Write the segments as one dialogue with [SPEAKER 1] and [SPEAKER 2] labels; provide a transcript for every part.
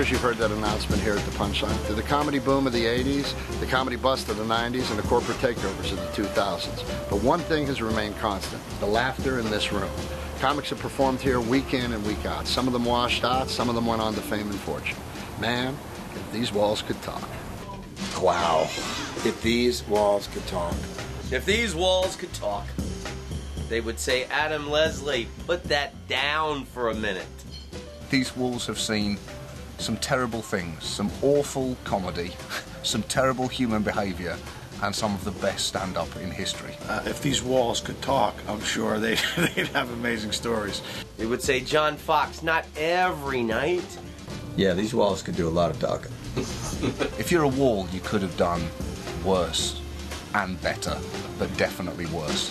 [SPEAKER 1] years you've heard that announcement here at the Punchline. Through the comedy boom of the 80s, the comedy bust of the 90s, and the corporate takeovers of the 2000s. But one thing has remained constant: the laughter in this room. Comics have performed here week in and week out. Some of them washed out, some of them went on to fame and fortune. Man, if these walls could talk.
[SPEAKER 2] Wow. If these walls could talk.
[SPEAKER 3] If these walls could talk, they would say, Adam Leslie, put that down for a minute.
[SPEAKER 4] These walls have seen some terrible things, some awful comedy, some terrible human behaviour, and some of the best stand-up in history.
[SPEAKER 5] If these walls could talk, I'm sure they'd have amazing stories.
[SPEAKER 3] They would say, John Fox, not every night.
[SPEAKER 2] Yeah, these walls could do a lot of talking.
[SPEAKER 4] If you're a wall, you could have done worse and better, but definitely worse.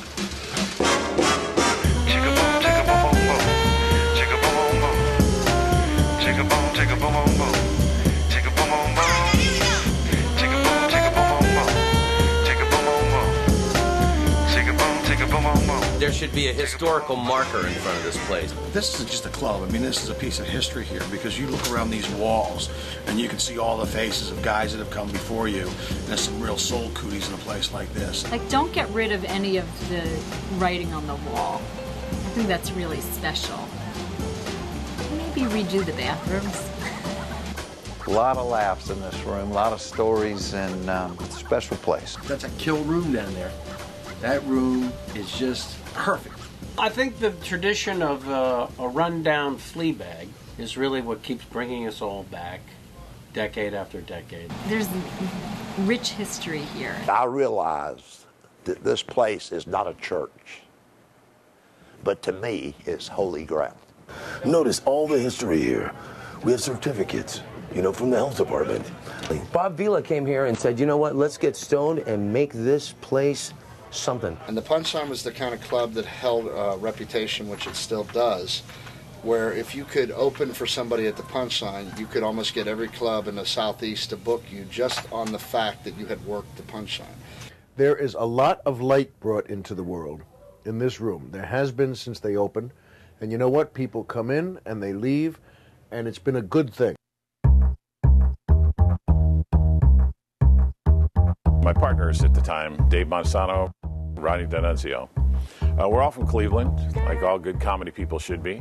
[SPEAKER 3] There should be a historical marker in front of this place.
[SPEAKER 5] This isn't just a club. I mean, this is a piece of history here, because you look around these walls and you can see all the faces of guys that have come before you. And there's some real soul cooties in a place like this.
[SPEAKER 6] Like, don't get rid of any of the writing on the wall. I think that's really special. Maybe redo the bathrooms.
[SPEAKER 7] A lot of laughs in this room, a lot of stories, and it's a special place.
[SPEAKER 8] That's a kill room down there. That room is just perfect.
[SPEAKER 9] I think the tradition of a rundown flea bag is really what keeps bringing us all back, decade after decade.
[SPEAKER 6] There's rich history here.
[SPEAKER 10] I realize that this place is not a church, but to me, it's holy ground.
[SPEAKER 11] Notice all the history here. We have certificates, you know, from the health department.
[SPEAKER 12] Bob Vila came here and said, you know what, let's get stoned and make this place something.
[SPEAKER 1] And the Punchline was the kind of club that held a reputation, which it still does, where if you could open for somebody at the Punchline, you could almost get every club in the Southeast to book you just on the fact that you had worked the Punchline.
[SPEAKER 13] There is a lot of light brought into the world in this room. There has been since they opened. And you know what? People come in and they leave, and it's been a good thing.
[SPEAKER 14] My partners at the time, Dave Monsanto, Ronnie D'Annunzio. We're all from Cleveland, like all good comedy people should be.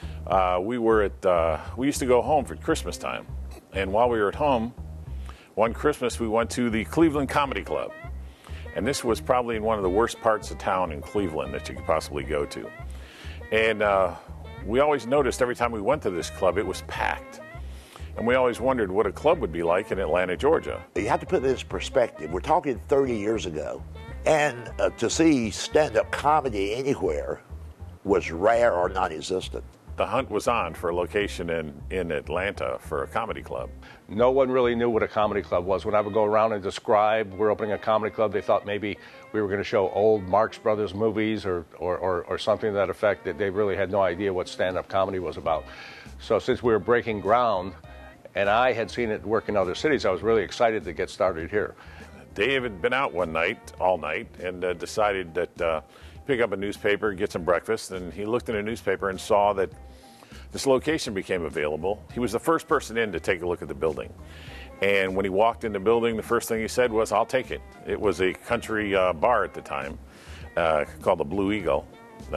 [SPEAKER 14] We used to go home for Christmas time. And while we were at home, one Christmas we went to the Cleveland Comedy Club. And this was probably in one of the worst parts of town in Cleveland that you could possibly go to. And we always noticed every time we went to this club, it was packed. And we always wondered what a club would be like in Atlanta, Georgia.
[SPEAKER 10] You have to put this in perspective. We're talking 30 years ago. And to see stand-up comedy anywhere was rare or non-existent.
[SPEAKER 14] The hunt was on for a location in Atlanta for a comedy club.
[SPEAKER 15] No one really knew what a comedy club was. When I would go around and describe we're opening a comedy club, they thought maybe we were going to show old Marx Brothers movies or something to that effect. That they really had no idea what stand-up comedy was about. So since we were breaking ground, and I had seen it work in other cities, I was really excited to get started here.
[SPEAKER 14] Dave had been out one night, all night, and decided that pick up a newspaper, get some breakfast, and he looked in a newspaper and saw that this location became available. He was the first person in to take a look at the building. And when he walked in the building, the first thing he said was, I'll take it. It was a country bar at the time called the Blue Eagle.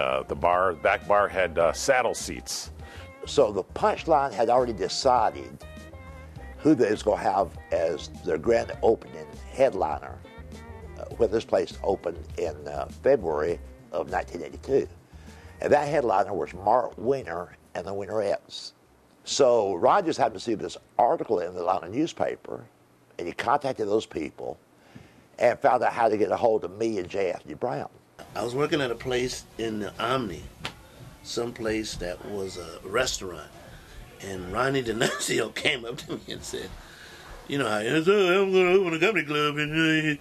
[SPEAKER 14] The back bar had saddle seats.
[SPEAKER 10] So the Punchline had already decided who they was going to have as their grand opening headliner when this place opened in February of 1982. And that headliner was Mark Winter and the Winterettes. So Ron just happened to see this article in the Atlanta newspaper, and he contacted those people and found out how to get a hold of me and J. Anthony Brown.
[SPEAKER 16] I was working at a place in the Omni, someplace that was a restaurant. And Ronnie D'Annunzio came up to me and said, you know, I'm going to open a comedy club, and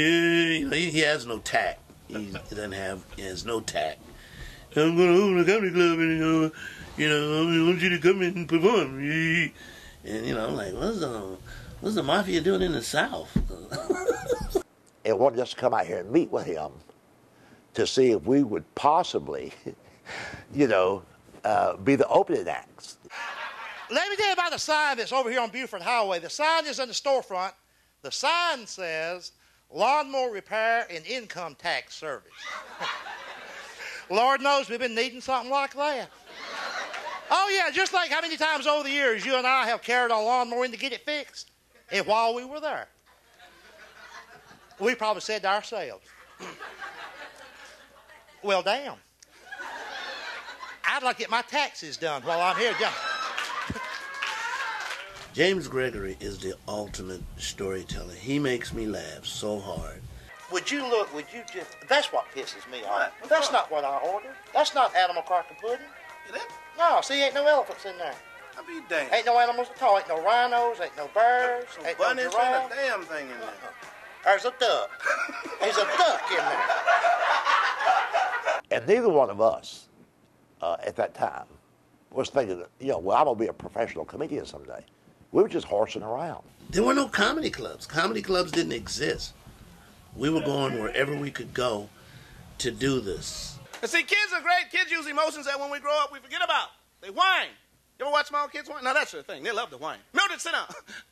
[SPEAKER 16] he has no tact. He has no tact. I'm going to open a comedy club, and I want you to come in and perform. And I'm like, what's the mafia doing in the South?
[SPEAKER 10] And wanted us to come out here and meet with him to see if we would possibly, be the opening acts.
[SPEAKER 17] let me tell you about the sign that's over here on Buford Highway. The sign is in the storefront. The sign says, Lawnmower Repair and Income Tax Service. Lord knows we've been needing something like that. Oh, yeah, just like how many times over the years you and I have carried our lawnmower in to get it fixed. And while we were there, we probably said to ourselves, well, damn. I'd like to get my taxes done while I'm here.
[SPEAKER 16] James Gregory is the ultimate storyteller. He makes me laugh so hard.
[SPEAKER 17] Would you just, that's what pisses me off. That's not what I ordered. That's not animal cracker pudding.
[SPEAKER 5] It is?
[SPEAKER 17] No, see, ain't no elephants in there.
[SPEAKER 5] I be damned.
[SPEAKER 17] Ain't no animals at all. Ain't no rhinos, ain't no birds, ain't no
[SPEAKER 5] bunnies,
[SPEAKER 17] giraffes.
[SPEAKER 5] ain't a damn thing in there.
[SPEAKER 17] There's a duck. There's a duck in there.
[SPEAKER 10] And neither one of us at that time was thinking that, well, I'm going to be a professional comedian someday. We were just horsing around.
[SPEAKER 16] There were no comedy clubs. Comedy clubs didn't exist. We were going wherever we could go to do this.
[SPEAKER 5] And see, kids are great. Kids use emotions that when we grow up we forget about. They whine. You ever watch small kids whine? Now that's their thing. They love to whine. Mildred, sit down.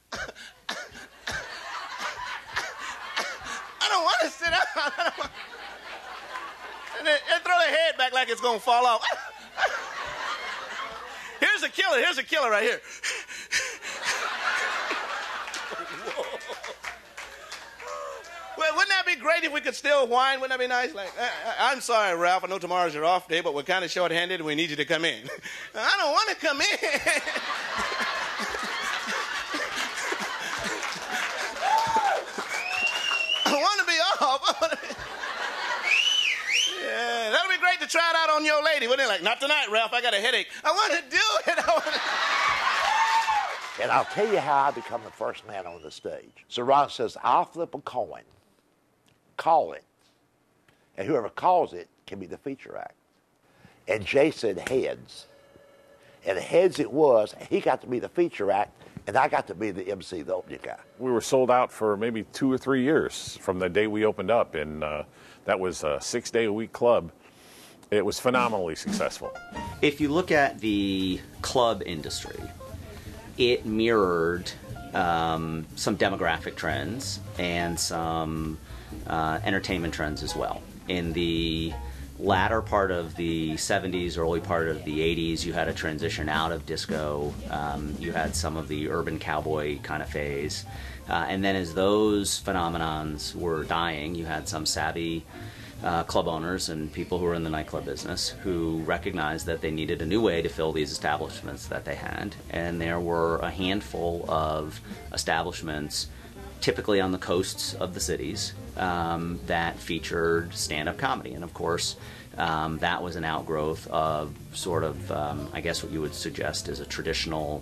[SPEAKER 5] I don't want to sit down. And they throw their head back like it's going to fall off. Here's a killer. Here's a killer right here. Well, wouldn't that be great if we could still whine? Wouldn't that be nice? Like, I'm sorry, Ralph. I know tomorrow's your off day, but we're kind of short-handed and we need you to come in. I don't want to come in. I want to be off. Yeah, that'll be great to try it out on your lady, wouldn't it? Like, not tonight, Ralph. I got a headache. I want to do it.
[SPEAKER 10] And I'll tell you how I become the first man on the stage. So Ron says, I'll flip a coin, call it, and whoever calls it can be the feature act. And Jay said heads. And heads it was, and he got to be the feature act, and I got to be the MC, the opening guy.
[SPEAKER 14] We were sold out for maybe 2 or 3 years from the day we opened up, and that was a 6-day-a-week club. It was phenomenally successful.
[SPEAKER 18] If you look at the club industry, it mirrored some demographic trends and some entertainment trends as well. In the latter part of the 70s, early part of the 80s, you had a transition out of disco. You had some of the urban cowboy kind of phase. And then as those phenomenons were dying, you had some savvy club owners and people who were in the nightclub business who recognized that they needed a new way to fill these establishments that they had. And there were a handful of establishments, typically on the coasts of the cities, that featured stand-up comedy. And of course, that was an outgrowth of sort of, I guess what you would suggest is a traditional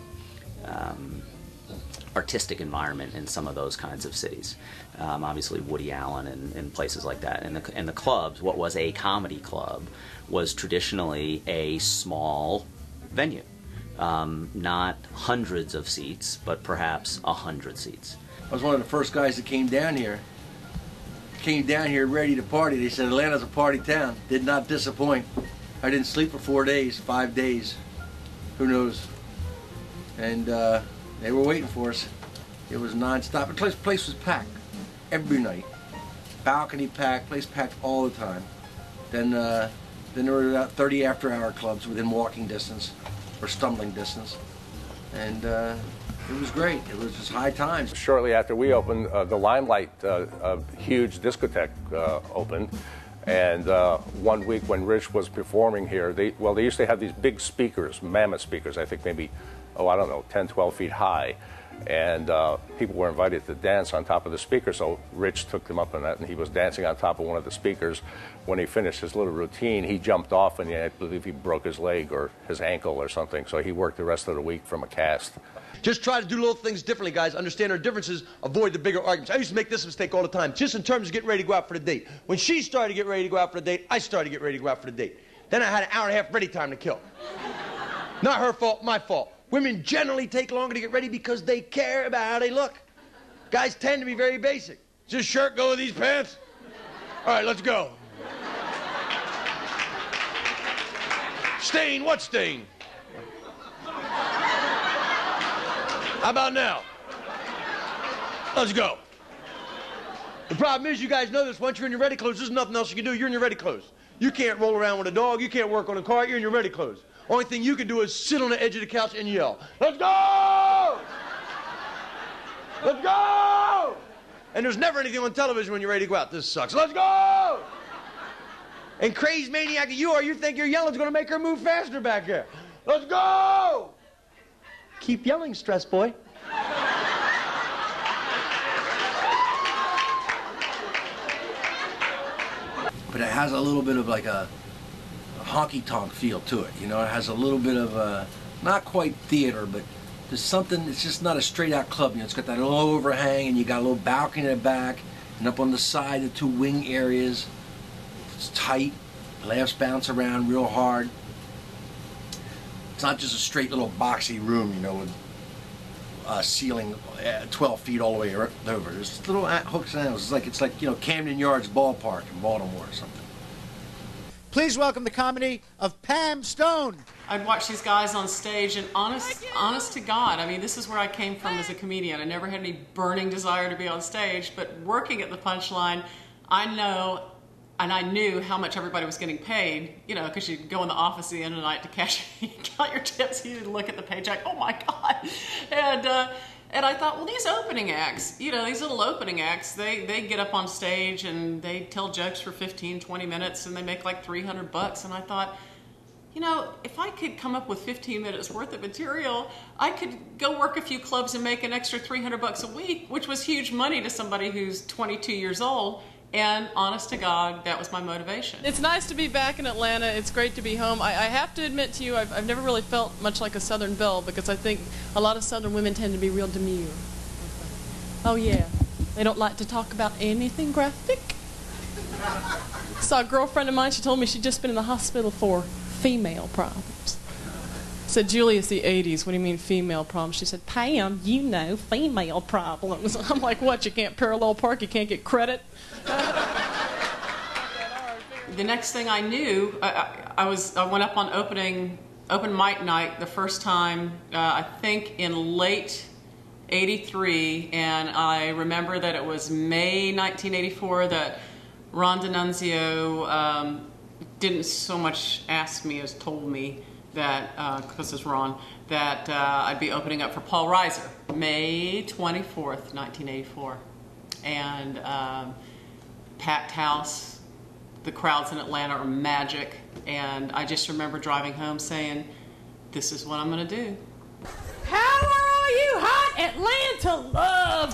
[SPEAKER 18] artistic environment in some of those kinds of cities. Obviously Woody Allen and places like that. And the clubs, what was a comedy club, was traditionally a small venue. Not hundreds of seats, but perhaps 100 seats.
[SPEAKER 8] I was one of the first guys that came down here. Came down here ready to party. They said Atlanta's a party town. Did not disappoint. I didn't sleep for 4 days, 5 days. Who knows? And they were waiting for us. It was non-stop. The place was packed every night. Balcony packed, place packed all the time. Then there were about 30 after-hour clubs within walking distance or stumbling distance. And it was great. It was just high times.
[SPEAKER 15] Shortly after we opened, the Limelight, a huge discotheque, opened. And one week when Rich was performing here, they used to have these big speakers, mammoth speakers, I think maybe, 10, 12 feet high. And people were invited to dance on top of the speaker, so Rich took them up on that, and he was dancing on top of one of the speakers. When he finished his little routine, he jumped off, and I believe he broke his leg or his ankle or something, so he worked the rest of the week from a cast.
[SPEAKER 19] Just try to do little things differently, guys. Understand our differences. Avoid the bigger arguments. I used to make this mistake all the time, just in terms of getting ready to go out for the date. When she started to get ready to go out for the date, I started to get ready to go out for the date. Then I had an hour and a half ready time to kill. Not her fault, my fault. Women generally take longer to get ready because they care about how they look. Guys tend to be very basic. Does this shirt go with these pants? All right, let's go. Stain, what stain? How about now? Let's go. The problem is, you guys know this, once you're in your ready clothes, there's nothing else you can do. You're in your ready clothes. You can't roll around with a dog. You can't work on a cart. You're in your ready clothes. Only thing you can do is sit on the edge of the couch and yell, let's go! Let's go! And there's never anything on television when you're ready to go out. This sucks. Let's go! And crazy maniac that you are, you think your yelling's going to make her move faster back there. Let's go! Keep yelling, stress boy. But it has a little bit of like a honky-tonk feel to it, you know? It has a little bit of a, not quite theater, but there's something, it's just not a straight-out club. You know, it's got that little overhang, and you got a little balcony in the back, and up on the side, the two wing areas. It's tight, laughs bounce around real hard. It's not just a straight little boxy room, you know, with ceiling 12 feet all the way over. There's little hooks and angles. It's like, you know, Camden Yards Ballpark in Baltimore or something.
[SPEAKER 20] Please welcome the comedy of Pam Stone.
[SPEAKER 21] I'd watch these guys on stage, and honest to God, I mean, this is where I came from as a comedian. I never had any burning desire to be on stage, but working at the Punchline, I know, and I knew how much everybody was getting paid, you know, because you'd go in the office at the end of the night to cash out your tips, you'd look at the paycheck, oh my God. And I thought, well, these opening acts, you know, these little opening acts, they get up on stage and they tell jokes for 15, 20 minutes and they make like $300. And I thought, you know, if I could come up with 15 minutes worth of material, I could go work a few clubs and make an extra $300 a week, which was huge money to somebody who's 22 years old. And honest to God, that was my motivation.
[SPEAKER 22] It's nice to be back in Atlanta. It's great to be home. I have to admit to you, I've never really felt much like a Southern belle, because I think a lot of Southern women tend to be real demure. Oh yeah, they don't like to talk about anything graphic. Saw a girlfriend of mine, she told me she'd just been in the hospital for female problems. I said, Julie, it's the 80s. What do you mean female problems? She said, Pam, you know, female problems. I'm like, what, you can't parallel park? You can't get credit?
[SPEAKER 21] The next thing I knew, I went up on open mic night the first time, I think in late '83, and I remember that it was May 1984 that Ron D'Annunzio didn't so much ask me as told me that, because it's Ron, that I'd be opening up for Paul Reiser, May 24th, 1984. And packed house, the crowds in Atlanta are magic, and I just remember driving home saying, this is what I'm going to do.
[SPEAKER 23] How are all you hot Atlanta love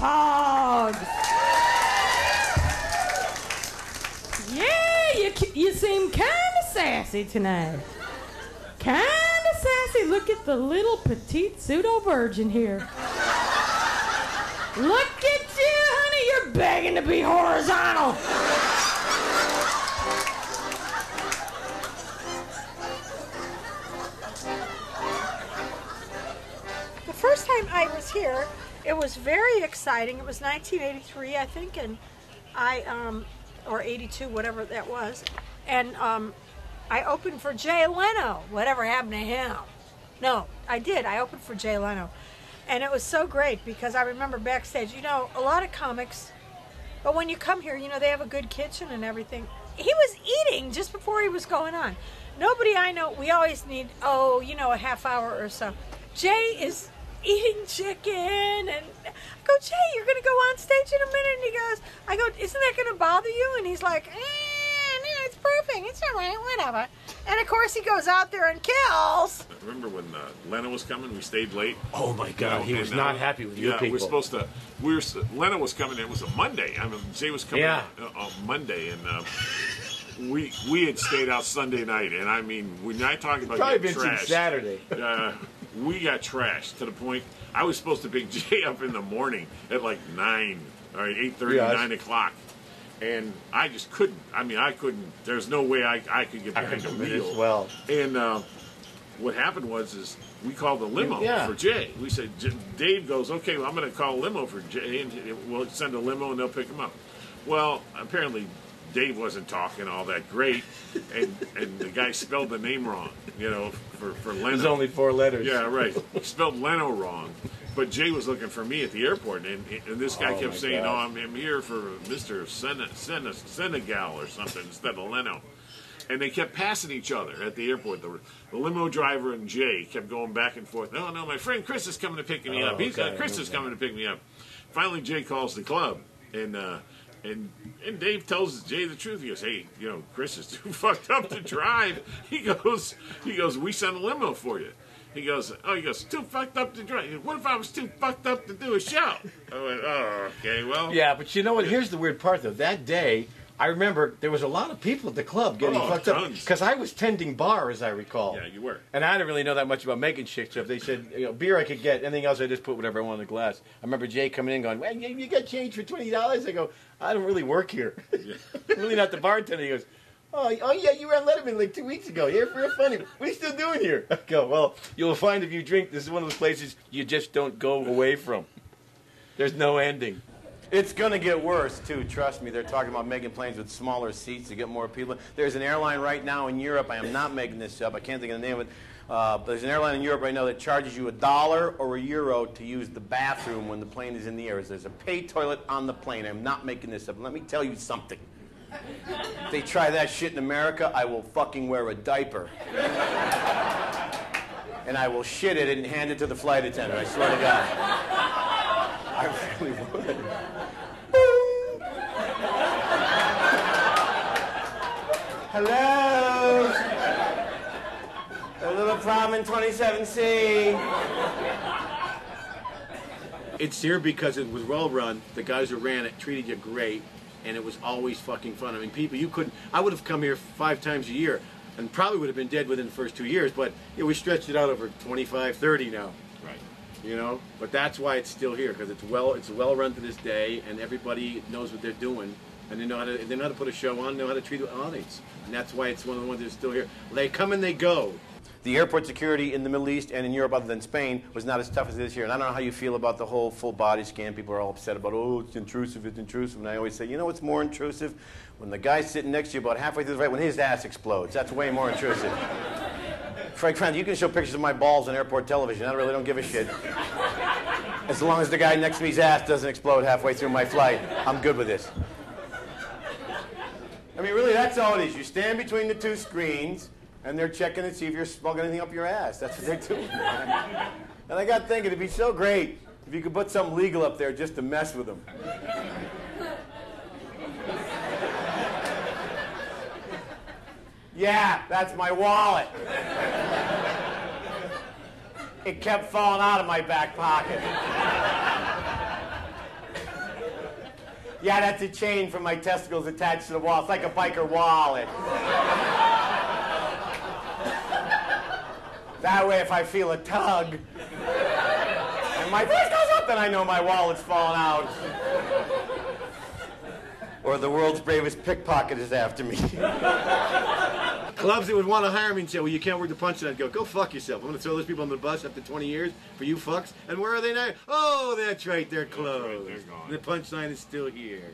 [SPEAKER 23] hogs? Yeah, you seem kind of sassy tonight. Kind of sassy. Look at the little petite pseudo-virgin here. Look at you, honey. You're begging to be horizontal.
[SPEAKER 24] The first time I was here, it was very exciting. It was 1983, I think, and or 82, whatever that was. And I opened for Jay Leno. Whatever happened to him? No, I did. I opened for Jay Leno. And it was so great because I remember backstage, you know, a lot of comics, but when you come here, you know, they have a good kitchen and everything. He was eating just before he was going on. Nobody I know, we always need, you know, a half hour or so. Jay is eating chicken, and I go, Jay, you're going to go on stage in a minute. And he goes, I go, isn't that going to bother you? And he's like, no, it's perfect. It's all right, whatever. And of course, he goes out there and kills.
[SPEAKER 14] Remember when Leno was coming? We stayed late.
[SPEAKER 12] Oh my God, he was not happy with you people.
[SPEAKER 14] We're supposed to. Leno was coming. It was a Monday. I mean, Jay was coming on Monday, and we had stayed out Sunday night. And I mean, when I talk about getting trashed,
[SPEAKER 12] Saturday.
[SPEAKER 14] We got trashed to the point I was supposed to pick Jay up in the morning at like 9, or 8:30, 9 o'clock. And I just couldn't. I mean, I couldn't. There's no way I could get behind a wheel.
[SPEAKER 12] Well,
[SPEAKER 14] and what happened was we called a limo for Jay. We said, Dave goes, okay, well, I'm going to call a limo for Jay, and we'll send a limo and they'll pick him up. Well, apparently Dave wasn't talking all that great, and the guy spelled the name wrong. You know, for Leno.
[SPEAKER 12] There's only 4 letters.
[SPEAKER 14] Yeah, right. He spelled Leno wrong, But Jay was looking for me at the airport, and this guy kept saying,
[SPEAKER 2] God.
[SPEAKER 14] "Oh, I'm here for Mr. Senegal or something instead of Leno." And they kept passing each other at the airport. The limo driver and Jay kept going back and forth. No, my friend Chris is coming to pick me up. Chris is coming to pick me up. Finally, Jay calls the club, and Dave tells Jay the truth. He goes, "Hey, Chris is too fucked up to drive." He goes, "We sent a limo for you." He goes, "Too fucked up to drive. What if I was too fucked up to do a show?" I went, "Oh, okay, well."
[SPEAKER 2] Yeah, but you know what? Here's the weird part, though. That day, I remember there was a lot of people at the club getting fucked up. Because I was tending bar, as I recall.
[SPEAKER 14] Yeah, you were.
[SPEAKER 2] And I didn't really know that much about making shit. So if they said, beer I could get, anything else I just put whatever I want in the glass. I remember Jay coming in going, "Well, you got change for $20? I go, "I don't really work here." I'm really not the bartender. He goes, Oh yeah, you were on Letterman like 2 weeks ago. You're real funny. What are you still doing here?" I go, "Well, you'll find if you drink, this is one of those places you just don't go away from. There's no ending."
[SPEAKER 3] It's going to get worse, too. Trust me. They're talking about making planes with smaller seats to get more people. There's an airline right now in Europe. I am not making this up. I can't think of the name of it. But there's an airline in Europe right now that charges you $1 or €1 to use the bathroom when the plane is in the air. There's a pay toilet on the plane. I'm not making this up. Let me tell you something. If they try that shit in America, I will fucking wear a diaper. And I will shit it and hand it to the flight attendant. I swear to God. I really would. Hello? A little problem in 27C.
[SPEAKER 2] It's here because it was well run. The guys who ran it treated you great, and it was always fucking fun. I mean, people, you couldn't. I would have come here 5 times a year, and probably would have been dead within the first 2 years. But we stretched it out over 25, 30 now.
[SPEAKER 14] Right.
[SPEAKER 2] But that's why it's still here, because it's well run to this day, and everybody knows what they're doing, and they know how to put a show on, know how to treat an audience, and that's why it's one of the ones that's still here. They come and they go.
[SPEAKER 3] The airport security in the Middle East and in Europe, other than Spain, was not as tough as it is here. And I don't know how you feel about the whole full body scan. People are all upset about, oh, it's intrusive, it's intrusive. And I always say, you know what's more intrusive? When the guy's sitting next to you about halfway through the fight, when his ass explodes. That's way more intrusive. Frank, you can show pictures of my balls on airport television. I really don't give a shit. As long as the guy next to me's ass doesn't explode halfway through my flight, I'm good with this. I mean, really, that's all it is. You stand between the two screens, and they're checking to see if you're smuggling anything up your ass. That's what they're doing. And I got thinking, it'd be so great if you could put something legal up there just to mess with them. Yeah, that's my wallet. It kept falling out of my back pocket. Yeah, that's a chain from my testicles attached to the wall. It's like a biker wallet. That way, if I feel a tug, and my voice goes up, then I know my wallet's fallen out. Or the world's bravest pickpocket is after me.
[SPEAKER 2] Clubs that would want to hire me and say, well, you can't work the Punchline. I'd go fuck yourself. I'm going to throw those people on the bus after 20 years for you fucks. And where are they now? Oh, that's right, they're closed. They're gone. The Punchline is still here.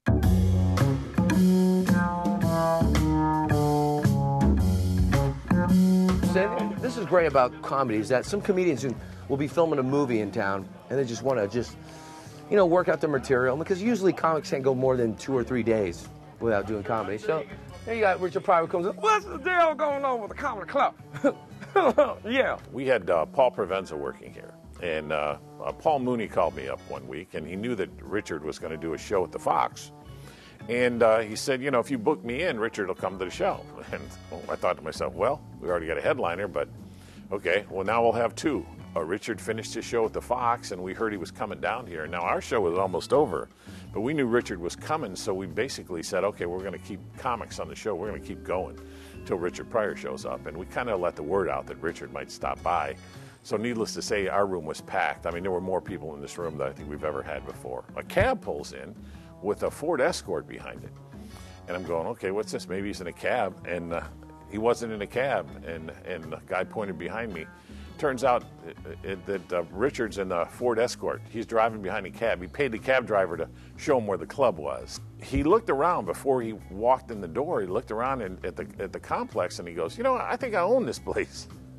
[SPEAKER 12] This is great about comedy, is that some comedians will be filming a movie in town and they just want to work out their material, because usually comics can't go more than 2 or 3 days without doing comedy. So there you got Richard Pryor comes in, what's the deal going on with the comedy club? Yeah.
[SPEAKER 14] We had Paul Provenza working here, and Paul Mooney called me up one week, and he knew that Richard was going to do a show at the Fox. And he said, if you book me in, Richard will come to the show. And I thought to myself, well, we already got a headliner, but okay, well, now we'll have 2. Richard finished his show at the Fox, and we heard he was coming down here. Now, our show was almost over, but we knew Richard was coming, so we basically said, okay, we're going to keep comics on the show. We're going to keep going until Richard Pryor shows up. And we kind of let the word out that Richard might stop by. So needless to say, our room was packed. I mean, there were more people in this room than I think we've ever had before. A cab pulls in with a Ford Escort behind it. And I'm going, okay, what's this? Maybe he's in a cab. And he wasn't in a cab. And the guy pointed behind me. Turns out that Richard's in the Ford Escort. He's driving behind a cab. He paid the cab driver to show him where the club was. He looked around before he walked in the door. He looked around at the complex, and he goes, I think I own this place.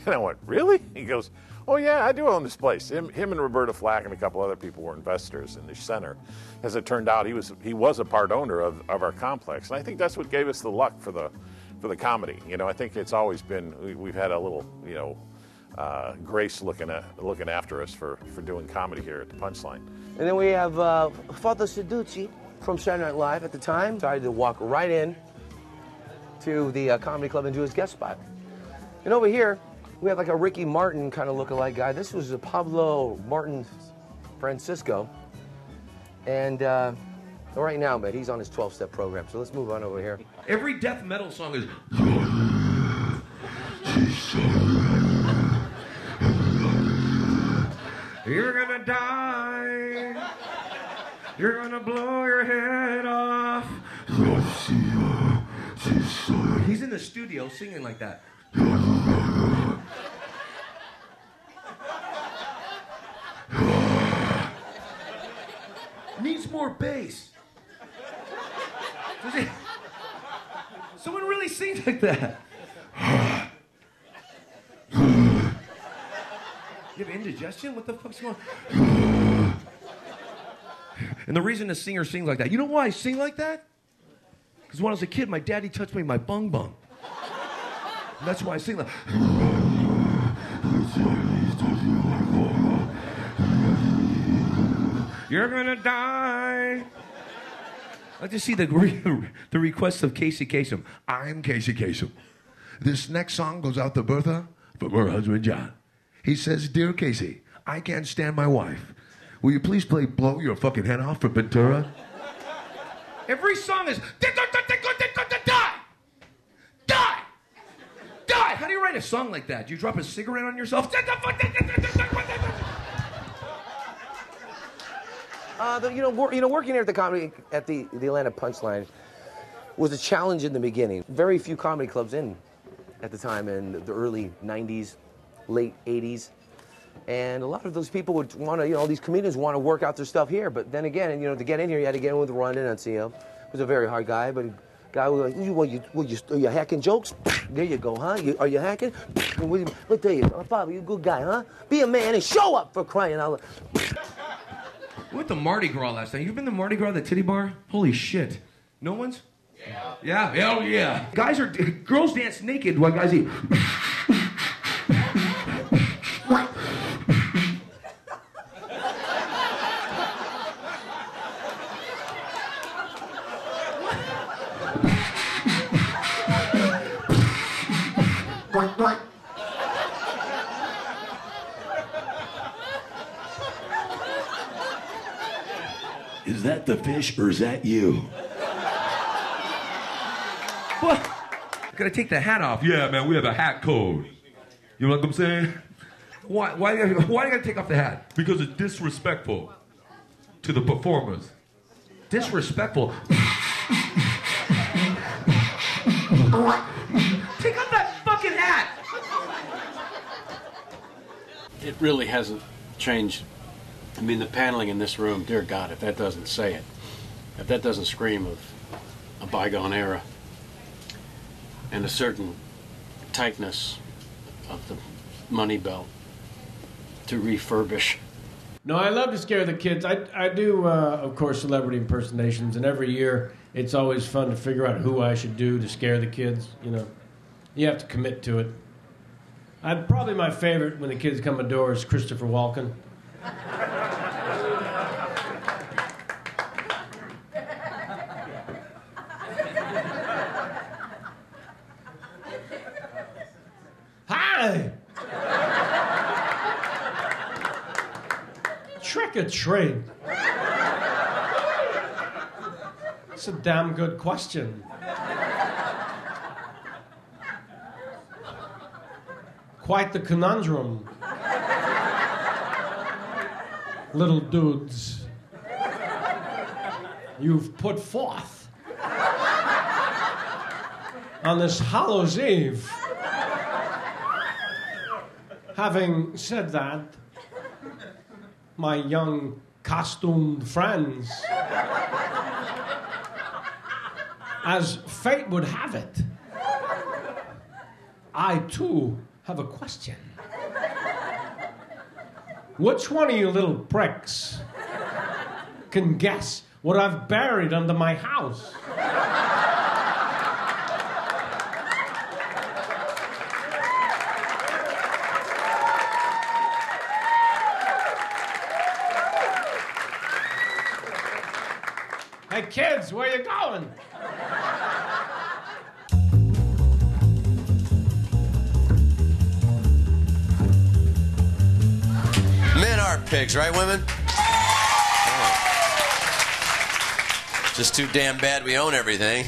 [SPEAKER 14] And I went, really? He goes, oh yeah, I do own this place. Him and Roberta Flack and a couple other people were investors in the center. As it turned out, he was a part owner of our complex. And I think that's what gave us the luck for the comedy. You know, I think it's always been, we've had a little, you know, grace looking after us for doing comedy here at the Punchline.
[SPEAKER 12] And then we have Father Seducci from Saturday Night Live at the time. Decided to walk right in to the comedy club and do his guest spot. And over here, we have like a Ricky Martin kind of lookalike guy. This was Pablo Martin Francisco. And right now, man, he's on his 12-step program. So let's move on over here.
[SPEAKER 4] Every death metal song is... You're gonna die. You're gonna blow your head off. He's in the studio singing like that. Needs more bass. Someone really sings like that. You have indigestion? What the fuck's going on? And the reason the singer sings like that, you know why I sing like that? Because when I was a kid, my daddy touched me in my bung bung. And that's why I sing like... You're gonna die. I just see the request of Casey Kasem. I'm Casey Kasem. This next song goes out to Bertha from her husband John. He says, Dear Casey, I can't stand my wife. Will you please play Blow Your Fucking Head Off for Ventura? Every song is die! Die! Die! How do you write a song like that? Do you drop a cigarette on yourself?
[SPEAKER 12] Working here at the Atlanta Punchline was a challenge in the beginning. Very few comedy clubs in at the time in the early 90s, late 80s. And a lot of those people would want to, all these comedians want to work out their stuff here. But then again, to get in here, you had to get in with Ron D'Annunzio. He was a very hard guy, but a guy was like, are you hacking jokes? There you go, huh? Are you hacking? Let tell you, Father, you're a good guy, huh? Be a man and show up for crying out loud.
[SPEAKER 4] We went to Mardi Gras last night. You've been to Mardi Gras, the titty bar? Holy shit. No one's? Yeah. Yeah? Oh, yeah. Girls dance naked while guys eat.
[SPEAKER 11] Is that the fish or is that you?
[SPEAKER 4] What? Gotta take the hat off. Yeah, man, we have a hat code. You know what I'm saying? Why do you gotta take off the hat? Because it's disrespectful to the performers. Disrespectful. Take off that fucking hat!
[SPEAKER 6] It really hasn't changed. I mean, the paneling in this room, dear God, if that doesn't say it, if that doesn't scream of a bygone era and a certain tightness of the money belt to refurbish.
[SPEAKER 7] No, I love to scare the kids. I do, of course, celebrity impersonations, and every year it's always fun to figure out who I should do to scare the kids. You have to commit to it. Probably my favorite when the kids come indoor is Christopher Walken. Hi! Trick or treat? That's a damn good question. Quite the conundrum. Little dudes, you've put forth on this Hallows Eve. Having said that, my young costumed friends, as fate would have it, I too have a question. Which one of you little pricks can guess what I've buried under my house? Hey kids, where you going?
[SPEAKER 1] Men are pigs, right, women? Just too damn bad we own everything.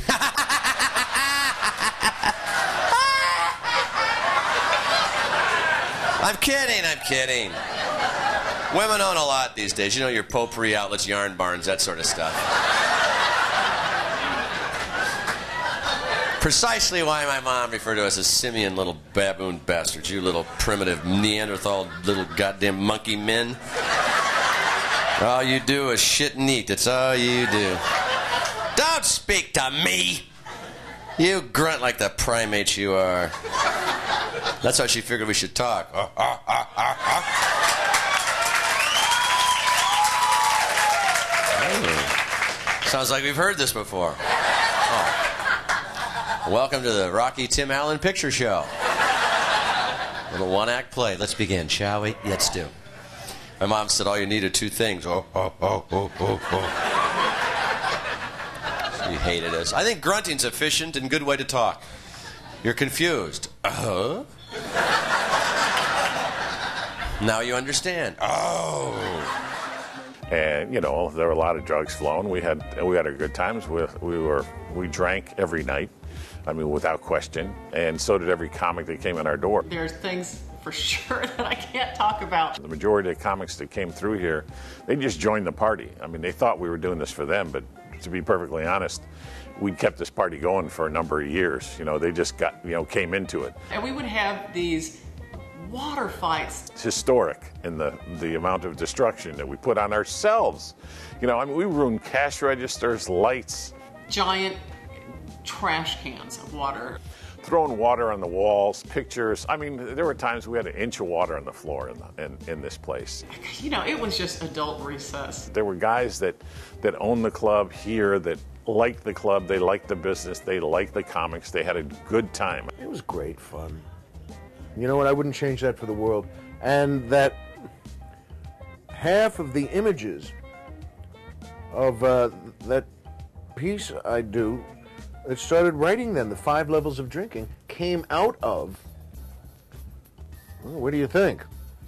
[SPEAKER 1] I'm kidding. Women own a lot these days. You know, your potpourri outlets, yarn barns, that sort of stuff. Precisely why my mom referred to us as simian little baboon bastards. You little primitive Neanderthal little goddamn monkey men. All you do is shit and eat. That's all you do. Don't speak to me. You grunt like the primates you are. That's how she figured we should talk. Sounds like we've heard this before. Oh. Welcome to the Rocky Tim Allen Picture Show. Little one-act play. Let's begin, shall we? Let's do. My mom said all you need are two things. She hated us. I think grunting's efficient and good way to talk. You're confused. Now you understand. Oh.
[SPEAKER 14] And you know, there were a lot of drugs flowing. We had our good times. We drank every night. I mean, without question. And so did every comic that came in our door.
[SPEAKER 21] There's things for sure that I can't talk about.
[SPEAKER 14] The majority of the comics that came through here, they just joined the party. I mean, they thought we were doing this for them, but to be perfectly honest, we kept this party going for a number of years. You know, they just came into it.
[SPEAKER 21] And we would have these water fights.
[SPEAKER 14] It's historic in the amount of destruction that we put on ourselves. You know, I mean, we ruined cash registers, lights.
[SPEAKER 21] Giant trash cans of water.
[SPEAKER 14] Throwing water on the walls, pictures. I mean, there were times we had an inch of water on the floor in this place.
[SPEAKER 21] You know, it was just adult recess.
[SPEAKER 14] There were guys that owned the club here that liked the club, they liked the business, they liked the comics, they had a good time.
[SPEAKER 9] It was great fun. You know what? I wouldn't change that for the world. And that half of the images of that piece I do, it started writing then, the 5 levels of drinking, came out of, well, what do you think?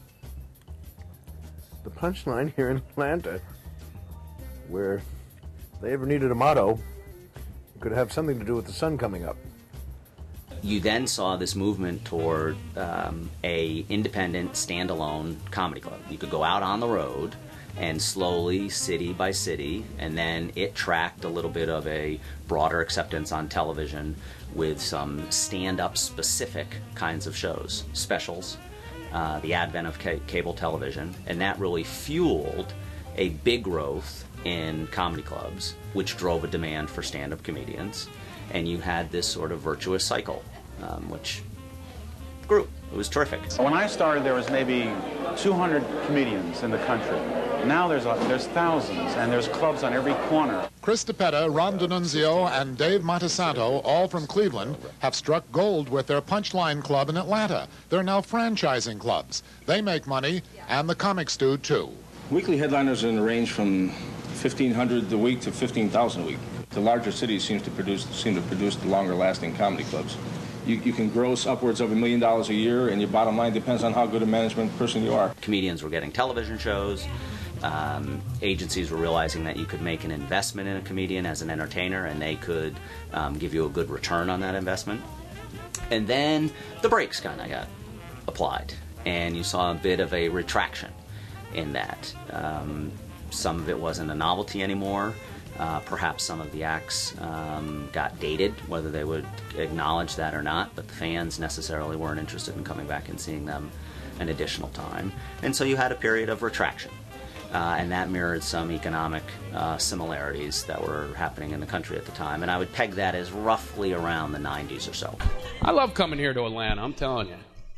[SPEAKER 9] The Punchline here in Atlanta, where if they ever needed a motto, it could have something to do with the sun coming up.
[SPEAKER 18] You then saw this movement toward a independent, standalone comedy club. You could go out on the road and slowly, city by city, and then it tracked a little bit of a broader acceptance on television with some stand-up specific kinds of shows, specials, the advent of cable television, and that really fueled a big growth in comedy clubs, which drove a demand for stand-up comedians. And you had this sort of virtuous cycle, which grew. It was terrific.
[SPEAKER 13] When I started, there was maybe 200 comedians in the country. Now there's thousands, and there's clubs on every corner.
[SPEAKER 17] Chris DePetta, Ron D'Annunzio, and Dave Montesanto, all from Cleveland, have struck gold with their Punchline Club in Atlanta. They're now franchising clubs. They make money, and the comics do, too.
[SPEAKER 25] Weekly headliners are in the range from 1,500 a week to 15,000 a week. The larger cities seem to produce the longer-lasting comedy clubs. You can gross upwards of $1 million a year, and your bottom line depends on how good a management person you are.
[SPEAKER 18] Comedians were getting television shows. Agencies were realizing that you could make an investment in a comedian as an entertainer, and they could give you a good return on that investment. And then the brakes kind of got applied, and you saw a bit of a retraction in that. Some of it wasn't a novelty anymore. Perhaps some of the acts got dated, whether they would acknowledge that or not, but the fans necessarily weren't interested in coming back and seeing them an additional time. And so you had a period of retraction. And that mirrored some economic similarities that were happening in the country at the time. And I would peg that as roughly around the 90s or so.
[SPEAKER 26] I love coming here to Atlanta, I'm telling you.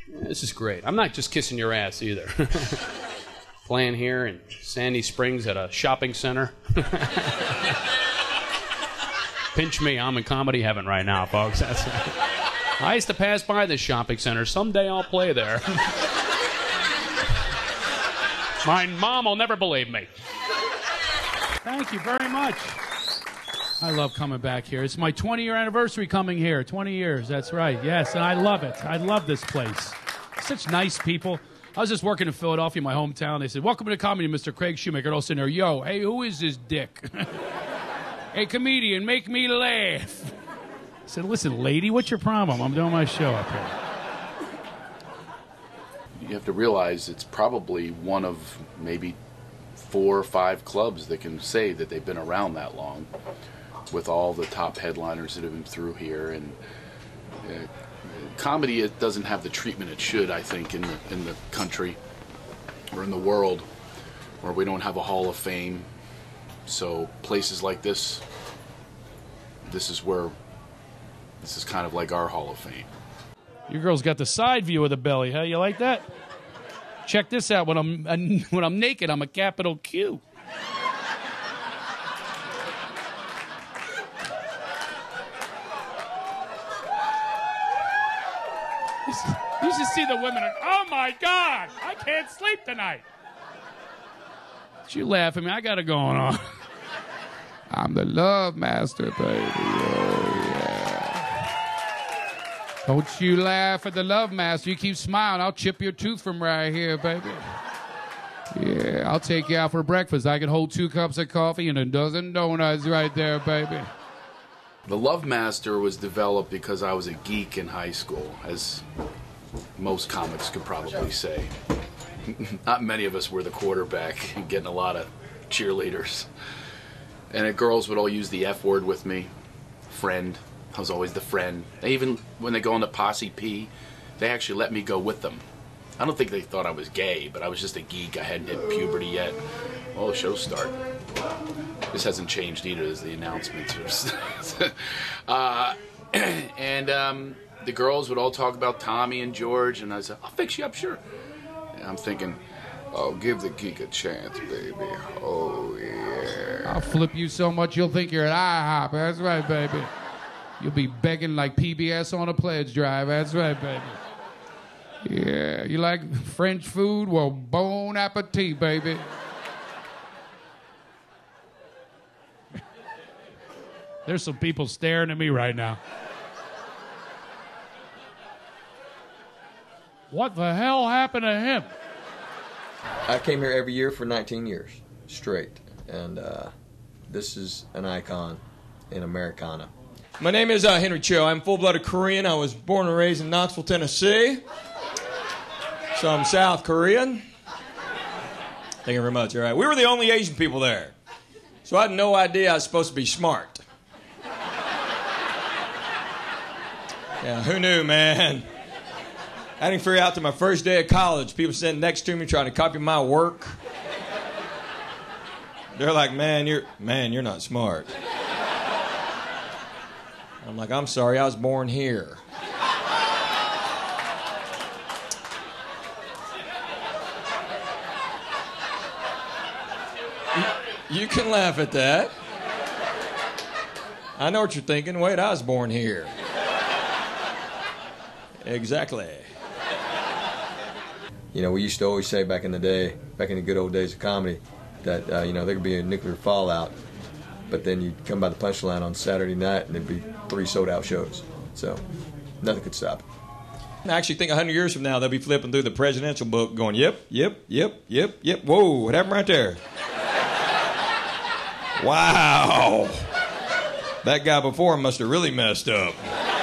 [SPEAKER 5] This is great. I'm not just kissing your ass either. Playing here in Sandy Springs at a shopping center. Pinch me, I'm in comedy heaven right now, folks. I used to pass by this shopping center. Someday I'll play there. My mom will never believe me.
[SPEAKER 8] Thank you very much. I love coming back here. It's my 20-year anniversary coming here. 20 years, that's right. Yes, and I love it. I love this place. Such nice people. I was just working in Philadelphia, my hometown. They said, welcome to comedy, Mr. Craig Shoemaker. And I was sitting there, yo, hey, who is this dick? Hey, comedian, make me laugh. I said, listen, lady, what's your problem? I'm doing my show up here.
[SPEAKER 10] You have to realize it's probably one of maybe 4 or 5 clubs that can say that they've been around that long, with all the top headliners that have been through here. And comedy, it doesn't have the treatment it should, I think, in the country or in the world, where we don't have a Hall of Fame. So places like this is kind of like our Hall of Fame.
[SPEAKER 8] Your girl's got the side view of the belly, huh? You like that? Check this out. When I'm naked, I'm a capital Q. You should see the women. Oh my God! I can't sleep tonight. You laugh at me. I got it going on. I'm the love master, baby. Oh, yeah. Don't you laugh at the love master. You keep smiling, I'll chip your tooth from right here, baby. Yeah, I'll take you out for breakfast. I can hold 2 cups of coffee and a dozen donuts right there, baby.
[SPEAKER 10] The Love Master was developed because I was a geek in high school, as most comics could probably say. Not many of us were the quarterback and getting a lot of cheerleaders. And the girls would all use the F word with me. Friend. I was always the friend. They even, when they go on the Posse P, they actually let me go with them. I don't think they thought I was gay, but I was just a geek. I hadn't hit puberty yet. Oh, the show start. This hasn't changed either as the announcements. The girls would all talk about Tommy and George, and I said, I'll fix you up, sure. And I'm thinking, oh, give the geek a chance, baby. Oh, yeah.
[SPEAKER 8] I'll flip you so much you'll think you're at IHOP. That's right, baby. You'll be begging like PBS on a pledge drive. That's right, baby. Yeah, you like French food? Well, bon appetit, baby. There's some people staring at me right now. What the hell happened to him?
[SPEAKER 15] I came here every year for 19 years straight, and this is an icon in Americana.
[SPEAKER 16] My name is Henry Cho. I'm full-blooded Korean. I was born and raised in Knoxville, Tennessee. So I'm South Korean. Thank you very much. All right. We were the only Asian people there. So I had no idea I was supposed to be smart. Yeah, who knew, man? I didn't figure out to my first day of college, people sitting next to me trying to copy my work. They're like, man, you're not smart. I'm like, I'm sorry, I was born here. You can laugh at that. I know what you're thinking. Wait, I was born here. Exactly.
[SPEAKER 15] You know, we used to always say back in the day, back in the good old days of comedy, that, you know, there could be a nuclear fallout, but then you'd come by the Punchline on Saturday night and there'd be 3 sold-out shows. So nothing could stop it.
[SPEAKER 16] I actually think 100 years from now, they'll be flipping through the presidential book going, yep. Whoa, what happened right there? Wow. That guy before him must have really messed up.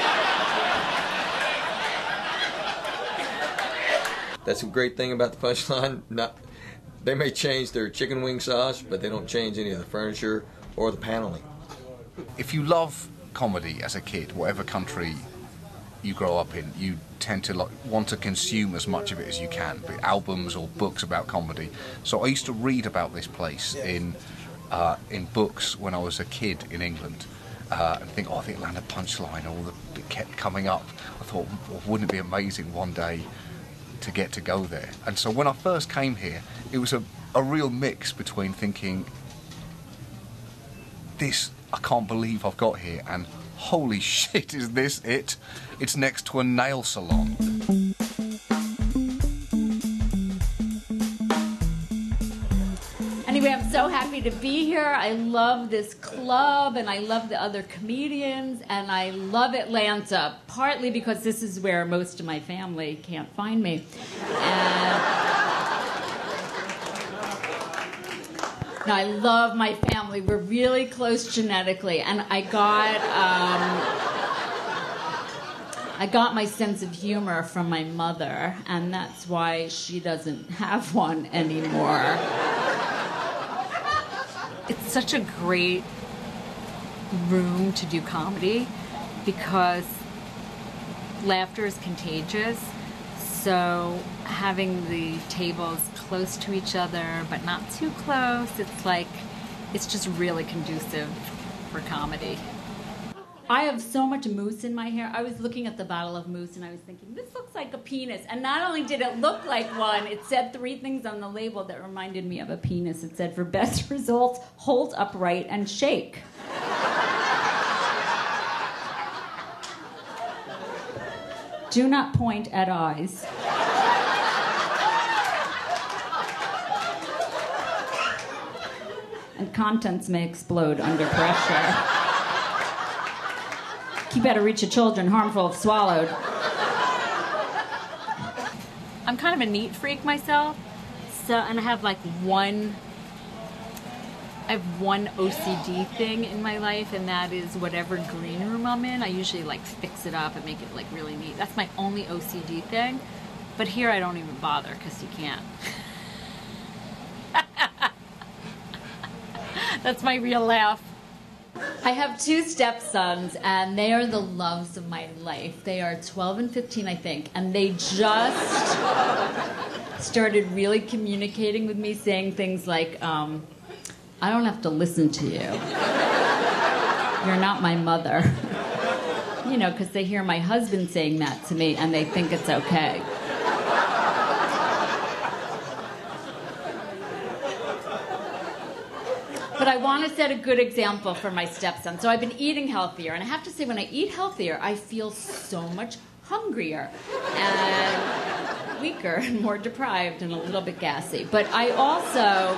[SPEAKER 15] That's a great thing about the Punchline. They may change their chicken wing sauce, but they don't change any of the furniture or the paneling.
[SPEAKER 26] If you love comedy as a kid, whatever country you grow up in, you tend to want to consume as much of it as you can, be it albums or books about comedy. So I used to read about this place in books when I was a kid in England, and think, oh, the Atlanta Punchline, it kept coming up. I thought, well, wouldn't it be amazing one day to get to go there. And so when I first came here, it was a real mix between thinking, this, I can't believe I've got here, and holy shit, is this it? It's next to a nail salon.
[SPEAKER 3] Anyway, I'm so happy to be here. I love this club, and I love the other comedians, and I love Atlanta, partly because this is where most of my family can't find me. No, I love my family. We're really close genetically, and I got my sense of humor from my mother, and that's why she doesn't have one anymore.
[SPEAKER 19] It's such a great room to do comedy because laughter is contagious. So having the tables close to each other but not too close, it's just really conducive for comedy.
[SPEAKER 3] I have so much mousse in my hair. I was looking at the bottle of mousse and I was thinking, this looks like a penis. And not only did it look like one, it said 3 things on the label that reminded me of a penis. It said, for best results, hold upright and shake. Do not point at eyes. And contents may explode under pressure. Keep out of reach of children, harmful if swallowed.
[SPEAKER 19] I'm kind of a neat freak myself, and I have one OCD thing in my life, and that is whatever green room I'm in, I usually fix it up and make it really neat. That's my only OCD thing. But here I don't even bother because you can't. That's my real laugh.
[SPEAKER 3] I have 2 stepsons, and they are the loves of my life. They are 12 and 15, I think, and they just started really communicating with me, saying things like, I don't have to listen to you. You're not my mother. Because they hear my husband saying that to me, and they think it's okay. But I want to set a good example for my stepson. So I've been eating healthier, and I have to say, when I eat healthier, I feel so much hungrier and weaker and more deprived and a little bit gassy. But I also,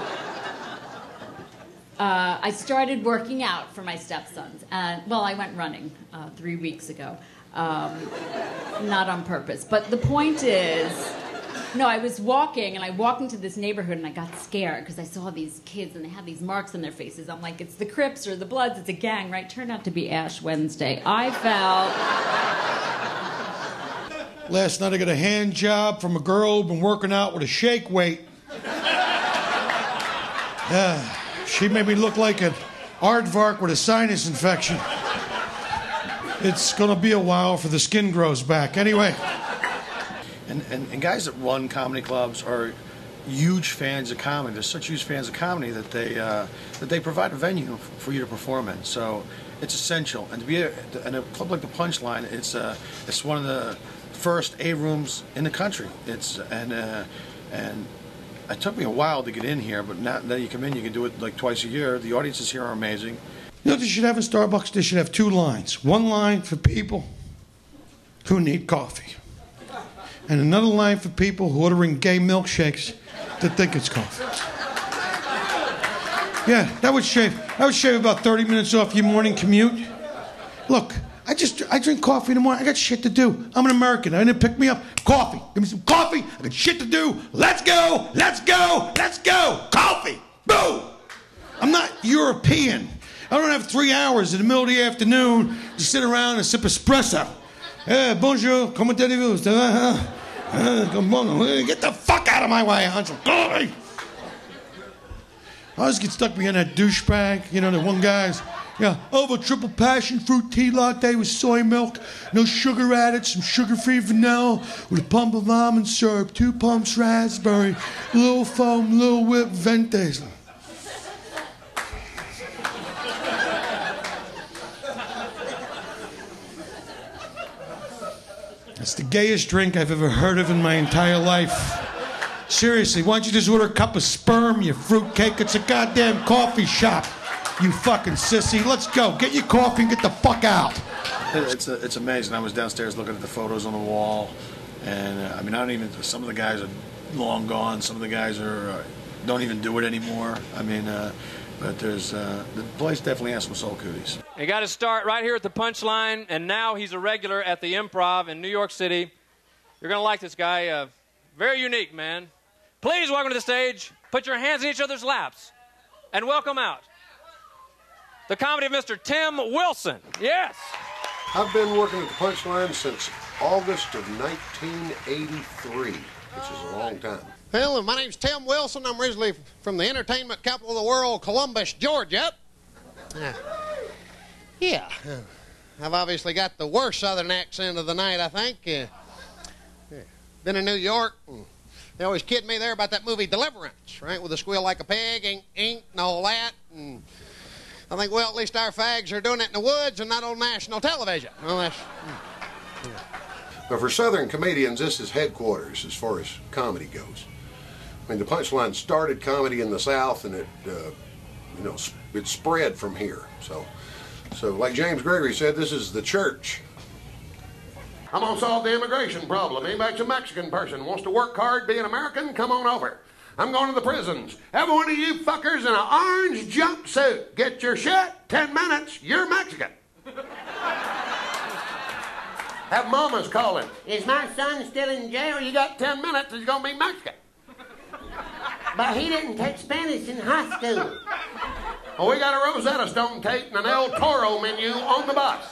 [SPEAKER 3] I started working out for my stepsons. I went running 3 weeks ago, not on purpose. But the point is, no, I was walking, and I walked into this neighborhood, and I got scared because I saw these kids, and they had these marks on their faces. I'm like, it's the Crips or the Bloods, it's a gang, right? Turned out to be Ash Wednesday. I felt...
[SPEAKER 20] Last night I got a hand job from a girl who'd been working out with a shake weight. She made me look like an aardvark with a sinus infection. It's gonna be a while for the skin grows back. Anyway...
[SPEAKER 2] And guys that run comedy clubs are huge fans of comedy. They're such huge fans of comedy that they provide a venue for you to perform in. So it's essential. And to be in a club like the Punchline, it's one of the first A rooms in the country. And it took me a while to get in here, but now that you come in, you can do it twice a year. The audiences here are amazing.
[SPEAKER 20] You know what they should have in Starbucks? They should have 2 lines. One line for people who need coffee. And another line for people who ordering gay milkshakes that think it's coffee. Yeah, that would shave about 30 minutes off your morning commute. Look, I drink coffee in the morning. I got shit to do. I'm an American. I didn't pick me up. Coffee. Give me some coffee. I got shit to do. Let's go. Let's go. Let's go. Coffee. Boom. I'm not European. I don't have 3 hours in the middle of the afternoon to sit around and sip espresso. Bonjour. Comment allez-vous? Get the fuck out of my way, Hansel. I always get stuck behind that douchebag. The one guy's, over triple passion fruit tea latte with soy milk, no sugar added, some sugar-free vanilla with a pump of almond syrup, 2 pumps raspberry, little foam, little whip, Ventes. That's the gayest drink I've ever heard of in my entire life. Seriously, why don't you just order a cup of sperm, you fruitcake? It's a goddamn coffee shop, you fucking sissy. Let's go. Get your coffee and get the fuck out.
[SPEAKER 2] It's amazing. I was downstairs looking at the photos on the wall, and I mean, I don't even. Some of the guys are long gone. Some of the guys are don't even do it anymore. I mean, but there's the place definitely has some soul cooties.
[SPEAKER 4] He got his start right here at the Punchline, and now he's a regular at the Improv in New York City. You're gonna like this guy. Very unique, man. Please welcome to the stage. Put your hands in each other's laps, and welcome out the comedy of Mr. Tim Wilson. Yes.
[SPEAKER 11] I've been working at the Punchline since August of 1983, which is a long time.
[SPEAKER 12] Well, my name's Tim Wilson. I'm originally from the entertainment capital of the world, Columbus, Georgia. Yeah, I've obviously got the worst southern accent of the night, I think. Been in New York. They always kid me there about that movie Deliverance, right, with a squeal like a pig, ink, and all that. And I think, well, at least our fags are doing it in the woods and not on national television. Well, that's...
[SPEAKER 11] But for Southern comedians, this is headquarters as far as comedy goes. I mean, the Punchline started comedy in the South, and it, you know, it spread from here. So like James Gregory said, this is the church.
[SPEAKER 12] I'm gonna solve the immigration problem. Anybody's a Mexican person wants to work hard, be an American, come on over. I'm going to the prisons. Every one of you fuckers in an orange jumpsuit. Get your shit, 10 minutes, you're Mexican. Have mamas calling. Is my son still in jail? You got 10 minutes, he's gonna be Mexican. But he didn't take Spanish in high school. Well, we got a Rosetta Stone tape and an El Toro menu on the bus.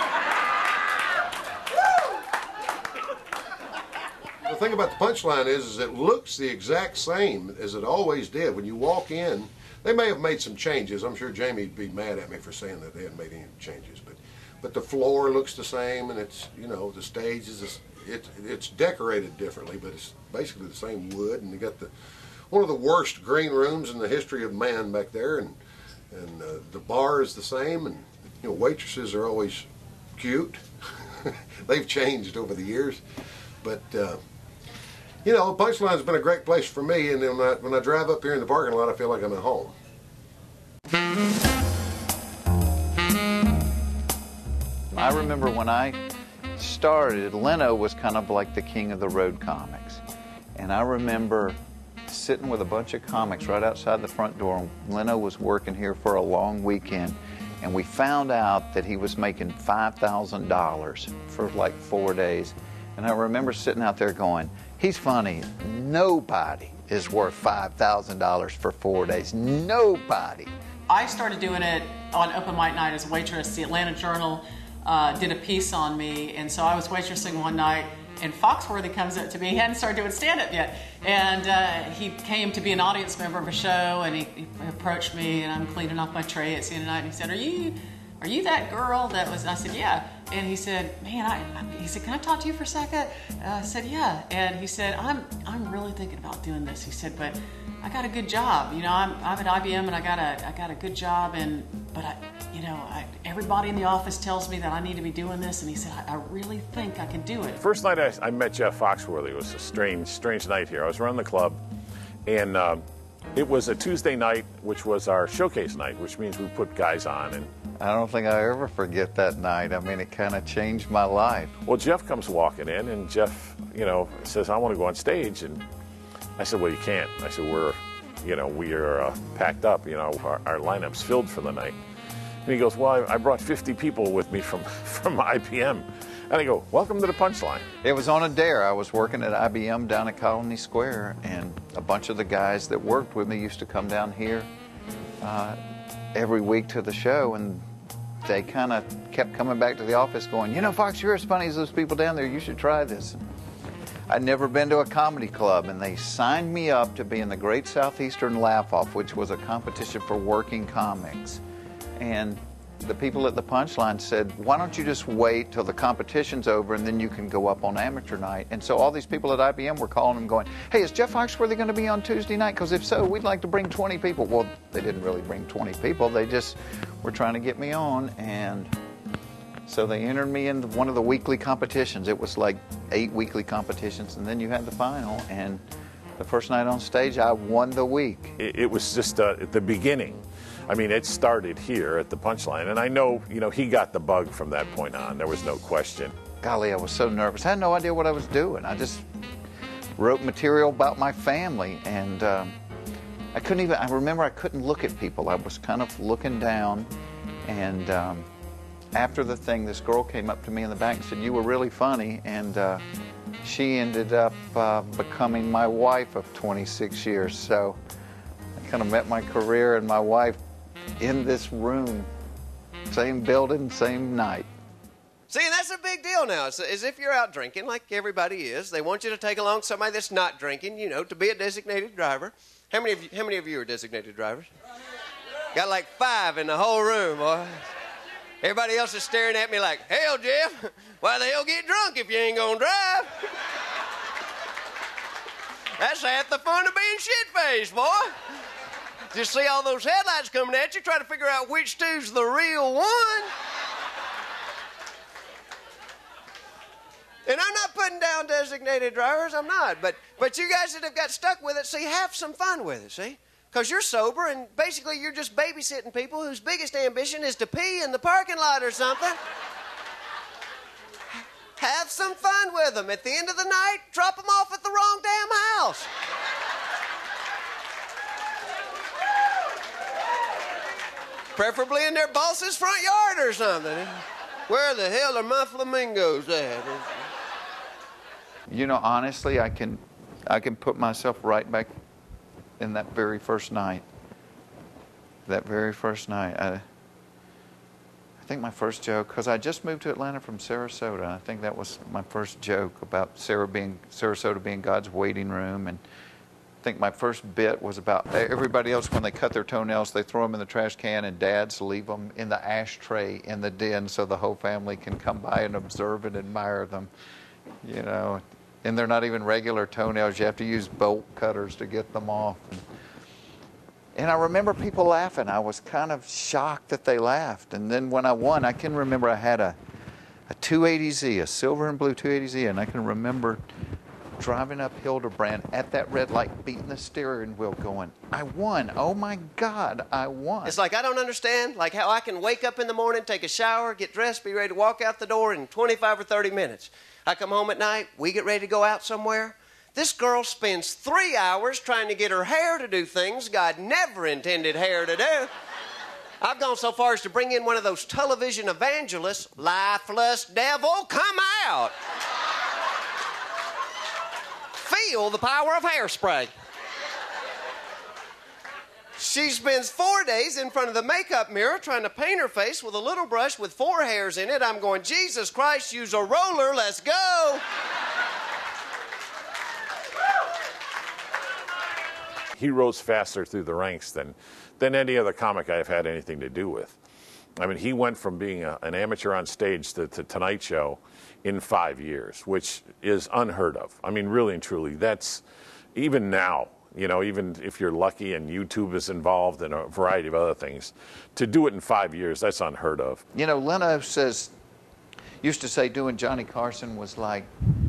[SPEAKER 11] The thing about the Punchline is it looks the exact same as it always did. When you walk in, they may have made some changes. I'm sure Jamie'd be mad at me for saying that they hadn't made any changes, but the floor looks the same, and it's, you know, the stage is it's decorated differently, but it's basically the same wood, and you got one of the worst green rooms in the history of man back there, and the bar is the same, and you know, waitresses are always cute. They've changed over the years, but. You know, Punchline's been a great place for me, and then when I drive up here in the parking lot, I feel like I'm at home.
[SPEAKER 22] I remember when I started, Leno was kind of like the king of the road comics. And I remember sitting with a bunch of comics right outside the front door. Leno was working here for a long weekend, and we found out that he was making $5,000 for like 4 days. And I remember sitting out there going, he's funny. Nobody is worth $5,000 for 4 days. Nobody.
[SPEAKER 21] I started doing it on open mic night as a waitress. The Atlanta Journal did a piece on me, and so I was waitressing one night, and Foxworthy comes up to me. He hadn't started doing stand-up yet, and he came to be an audience member of a show, and he approached me, and I'm cleaning off my tray at the end of the night, and he said, are you that girl that was, and I said, yeah. And he said, man, he said, can I talk to you for a second? I said, yeah. And he said, I'm really thinking about doing this. He said, but I got a good job. You know, I'm at IBM, and I got a good job, but everybody in the office tells me that I need to be doing this. And he said, I really think I can do it.
[SPEAKER 14] First night I met Jeff Foxworthy, it was a strange night here. I was running the club, and it was a Tuesday night, which was our showcase night, which means we put guys on. And
[SPEAKER 22] I don't think I ever forget that night. I mean, it kind of changed my life.
[SPEAKER 14] Well, Jeff comes walking in, and Jeff, you know, says, I want to go on stage. And I said, well, you can't. I said, we are packed up, you know, our lineup's filled for the night. And he goes, well, I brought 50 people with me from IBM. And I go, welcome to the Punchline.
[SPEAKER 22] It was on a dare. I was working at IBM down at Colony Square, and a bunch of the guys that worked with me used to come down here every week to the show, and they kind of kept coming back to the office going, you know, Fox, you're as funny as those people down there. You should try this. I'd never been to a comedy club, and they signed me up to be in the Great Southeastern Laugh-Off, which was a competition for working comics. And the people at the Punchline said, why don't you just wait till the competition's over, and then you can go up on amateur night. And so all these people at IBM were calling them going, hey, is Jeff Foxworthy going to be on Tuesday night? Because if so, we'd like to bring 20 people. Well, they didn't really bring 20 people. They just were trying to get me on. And So they entered me in one of the weekly competitions. It was like 8 weekly competitions, and then you had the final. And the first night on stage, I won the week.
[SPEAKER 14] It was just at the beginning. I mean, it started here at the Punchline, and I know, he got the bug from that point on. There was no question.
[SPEAKER 22] Golly, I was so nervous. I had no idea what I was doing. I just wrote material about my family, and I remember I couldn't look at people. I was kind of looking down, and after the thing, this girl came up to me in the back and said, "You were really funny," and she ended up becoming my wife of 26 years. So I kind of met my career and my wife in this room, same building, same night.
[SPEAKER 1] See, and that's a big deal now. It's as if you're out drinking, like everybody is. They want you to take along somebody that's not drinking, to be a designated driver. How many of you are designated drivers? Got like 5 in the whole room, boy. Everybody else is staring at me like, hell, Jeff, why the hell get drunk if you ain't gonna drive? That's half the fun of being shit-faced, boy. Just see all those headlights coming at you, try to figure out which two's the real one. And I'm not putting down designated drivers, I'm not. But you guys that have got stuck with it, see, have some fun with it, see? Because you're sober, and basically you're just babysitting people whose biggest ambition is to pee in the parking lot or something. Have some fun with them. At the end of the night, drop them off at the wrong damn house. Preferably in their boss's front yard or something. Where the hell are my flamingos at?
[SPEAKER 22] Honestly, I can put myself right back in that very first night. That very first night. I think my first joke, because I just moved to Atlanta from Sarasota. I think that was my first joke about Sarasota being God's waiting room. And I think my first bit was about everybody else, when they cut their toenails, they throw them in the trash can, and dads leave them in the ashtray in the den so the whole family can come by and observe and admire them. And they're not even regular toenails. You have to use bolt cutters to get them off. And I remember people laughing. I was kind of shocked that they laughed. And then when I won, I can remember I had a 280Z, a silver and blue 280Z, and I can remember driving up Hildebrand at that red light, beating the steering wheel going, I won. Oh my God, I won.
[SPEAKER 1] It's like, I don't understand, like how I can wake up in the morning, take a shower, get dressed, be ready to walk out the door in 25 or 30 minutes. I come home at night, we get ready to go out somewhere. This girl spends 3 hours trying to get her hair to do things God never intended hair to do. I've gone so far as to bring in one of those television evangelists, lifeless devil, come out. Feel the power of hairspray. She spends 4 days in front of the makeup mirror trying to paint her face with a little brush with 4 hairs in it. I'm going, Jesus Christ, use a roller, let's go.
[SPEAKER 14] He rose faster through the ranks than any other comic I've had anything to do with. I mean, he went from being an amateur on stage to Tonight Show in 5 years, which is unheard of. I mean, really and truly, that's, even now, even if you're lucky and YouTube is involved and a variety of other things, to do it in 5 years, that's unheard of.
[SPEAKER 22] Leno used to say doing Johnny Carson was like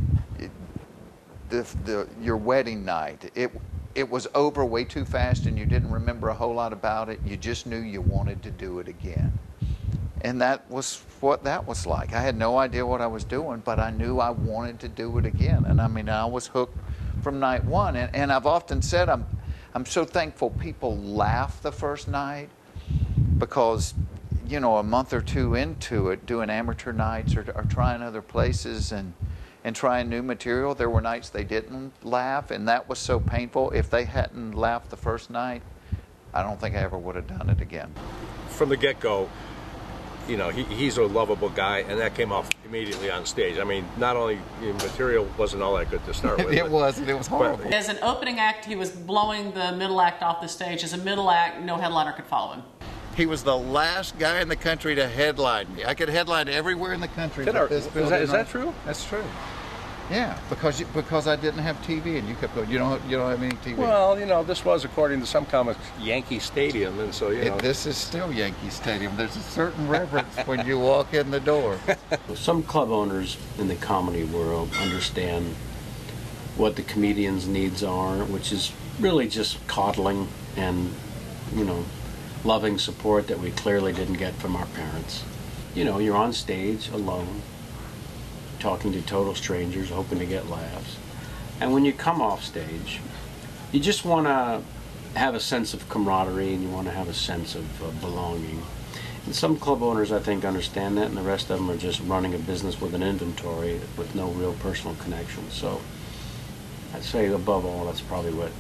[SPEAKER 22] your wedding night. It was over way too fast and you didn't remember a whole lot about it. You just knew you wanted to do it again. And that was what that was like. I had no idea what I was doing, but I knew I wanted to do it again. And I was hooked from night one. And I've often said I'm so thankful people laugh the first night, because, a month or two into it, doing amateur nights or trying other places and trying new material, there were nights they didn't laugh, and that was so painful. If they hadn't laughed the first night, I don't think I ever would have done it again.
[SPEAKER 6] From the get-go, he's a lovable guy, and that came off immediately on stage. I mean, not only material wasn't all that good to start with.
[SPEAKER 22] It was horrible.
[SPEAKER 21] As an opening act, he was blowing the middle act off the stage. As a middle act, no headliner could follow him.
[SPEAKER 22] He was the last guy in the country to headline me. I could headline everywhere in the country.
[SPEAKER 6] Is that true?
[SPEAKER 22] That's true. Yeah, because I didn't have TV, and you kept going. You don't have any TV.
[SPEAKER 6] Well, you know, this was, according to some comics, Yankee Stadium, and so, you know.
[SPEAKER 22] This is still Yankee Stadium. There's a certain reverence when you walk in the door.
[SPEAKER 7] Some club owners in the comedy world understand what the comedian's needs are, which is really just coddling and, you know, loving support that we clearly didn't get from our parents. You know, you're on stage alone, talking to total strangers, hoping to get laughs. And when you come off stage, you just want to have a sense of camaraderie, and you want to have a sense of belonging. And some club owners, I think, understand that, and the rest of them are just running a business with an inventory with no real personal connection. So I'd say, above all, that's probably what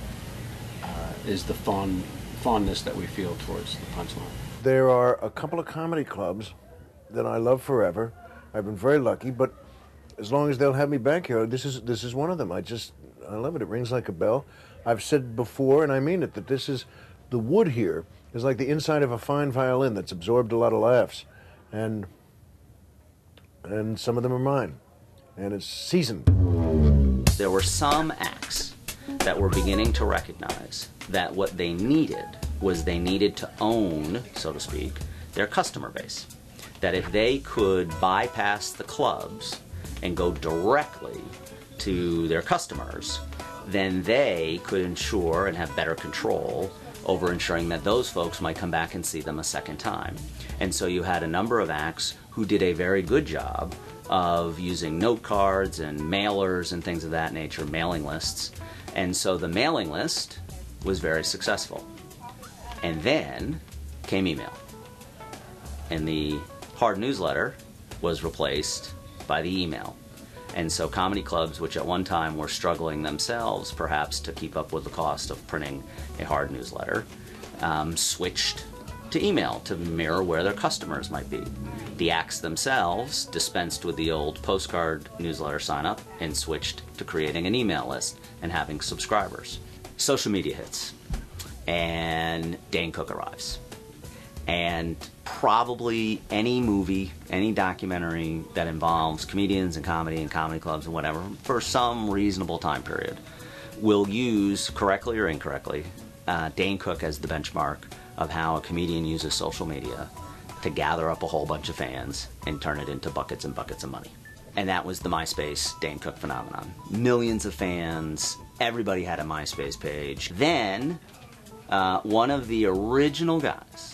[SPEAKER 7] is the fondness that we feel towards the Punchline.
[SPEAKER 9] There are a couple of comedy clubs that I love forever. I've been very lucky, but as long as they'll have me back here, this is one of them. I love it. It rings like a bell. I've said before, and I mean it, that the wood here is like the inside of a fine violin that's absorbed a lot of laughs, and some of them are mine, and it's seasoned.
[SPEAKER 18] There were some acts that were beginning to recognize that what they needed was they needed to own, so to speak, their customer base. That if they could bypass the clubs and go directly to their customers, then they could ensure and have better control over ensuring that those folks might come back and see them a second time. And so you had a number of acts who did a very good job of using note cards and mailers and things of that nature, mailing lists. And so the mailing list was very successful. And then came email. And the hard newsletter was replaced by the email. And so comedy clubs, which at one time were struggling themselves perhaps to keep up with the cost of printing a hard newsletter, switched to email to mirror where their customers might be. The acts themselves dispensed with the old postcard newsletter sign-up and switched to creating an email list and having subscribers. Social media hits, and Dane Cook arrives. And probably any movie, any documentary that involves comedians and comedy clubs and whatever, for some reasonable time period, will use, correctly or incorrectly, Dane Cook as the benchmark of how a comedian uses social media to gather up a whole bunch of fans and turn it into buckets and buckets of money. And that was the MySpace Dane Cook phenomenon. Millions of fans, everybody had a MySpace page. Then, one of the original guys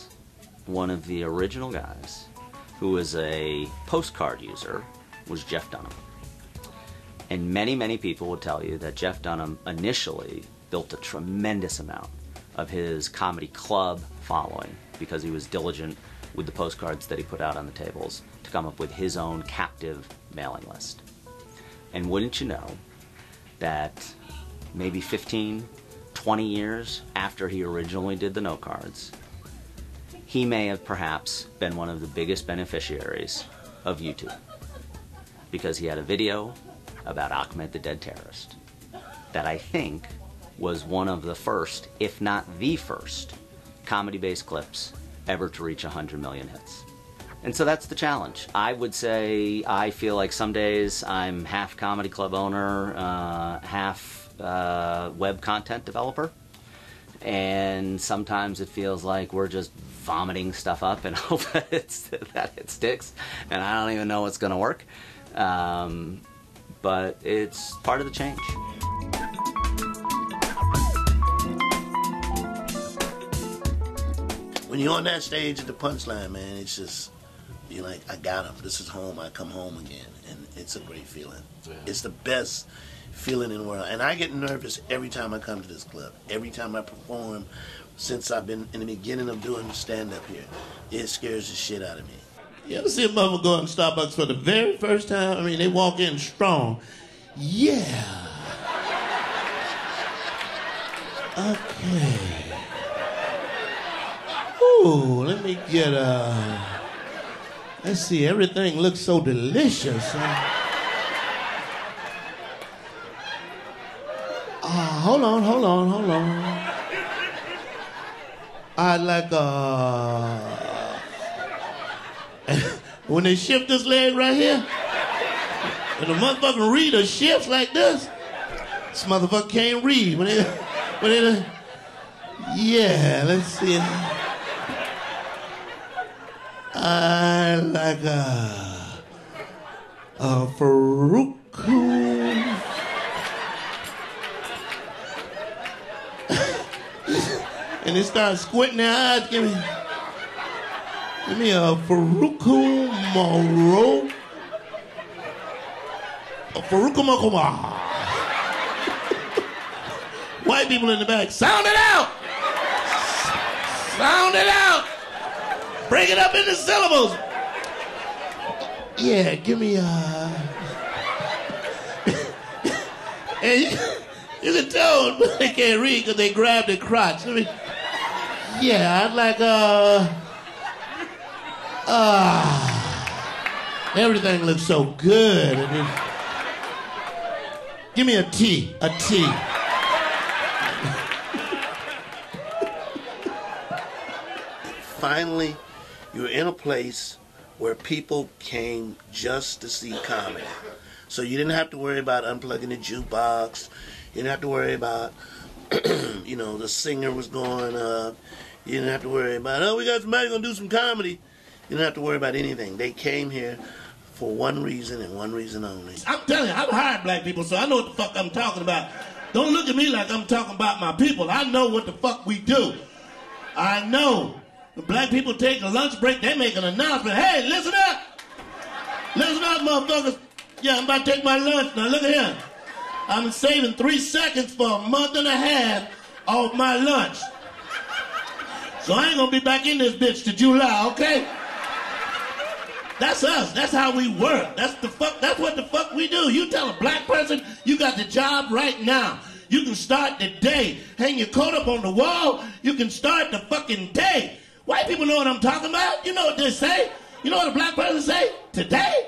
[SPEAKER 18] who was a postcard user was Jeff Dunham. And many, many people would tell you that Jeff Dunham initially built a tremendous amount of his comedy club following because he was diligent with the postcards that he put out on the tables to come up with his own captive mailing list. And wouldn't you know that maybe 15, 20 years after he originally did the note cards, he may have perhaps been one of the biggest beneficiaries of YouTube because he had a video about Ahmed the Dead Terrorist that I think was one of the first, if not the first, comedy-based clips ever to reach 100 million hits. And so that's the challenge. I would say I feel like some days I'm half comedy club owner, half web content developer. And sometimes it feels like we're just vomiting stuff up and hope that it sticks. And I don't even know what's going to work. But it's part of the change.
[SPEAKER 13] When you're on that stage at the Punchline, man, it's just, you're like, I got him. This is home. I come home again. And it's a great feeling. Yeah. It's the best feeling in the world. And I get nervous every time I come to this club. Every time I perform, since I've been in the beginning of doing stand-up here. It scares the shit out of me.
[SPEAKER 17] You ever see a mother go in Starbucks for the very first time? I mean, they walk in strong. Yeah. Okay. Ooh, let me get let's see, everything looks so delicious. Hold on. I'd like when they shift this leg right here, And the motherfucking reader shifts like this. This motherfucker can't read. Yeah, let's see. I like a Farouk. And they start squinting their eyes. Give me a Farouk Moro. A Farouk Makoma. White people in the back, sound it out! Sound it out! Break it up into syllables. Yeah, give me and you can tell they can't read because they grab their crotch. Yeah, I'd like everything looks so good. Give me a T. Finally, you're in a place where people came just to see comedy. So you didn't have to worry about unplugging the jukebox. You didn't have to worry about, the singer was going up. You didn't have to worry about, we got somebody gonna do some comedy. You didn't have to worry about anything. They came here for one reason and one reason only. I'm telling you, I've hired black people, so I know what the fuck I'm talking about. Don't look at me like I'm talking about my people. I know what the fuck we do. I know. When black people take a lunch break, they make an announcement. Hey, listen up! Listen up, motherfuckers. Yeah, I'm about to take my lunch. Now look at here. I'm saving 3 seconds for a month and a half off my lunch. So I ain't gonna be back in this bitch to July, okay? That's us. That's how we work. That's what the fuck we do. You tell a black person you got the job right now. You can start the day. Hang your coat up on the wall. You can start the fucking day. White people know what I'm talking about. You know what they say. You know what a black person say? Today?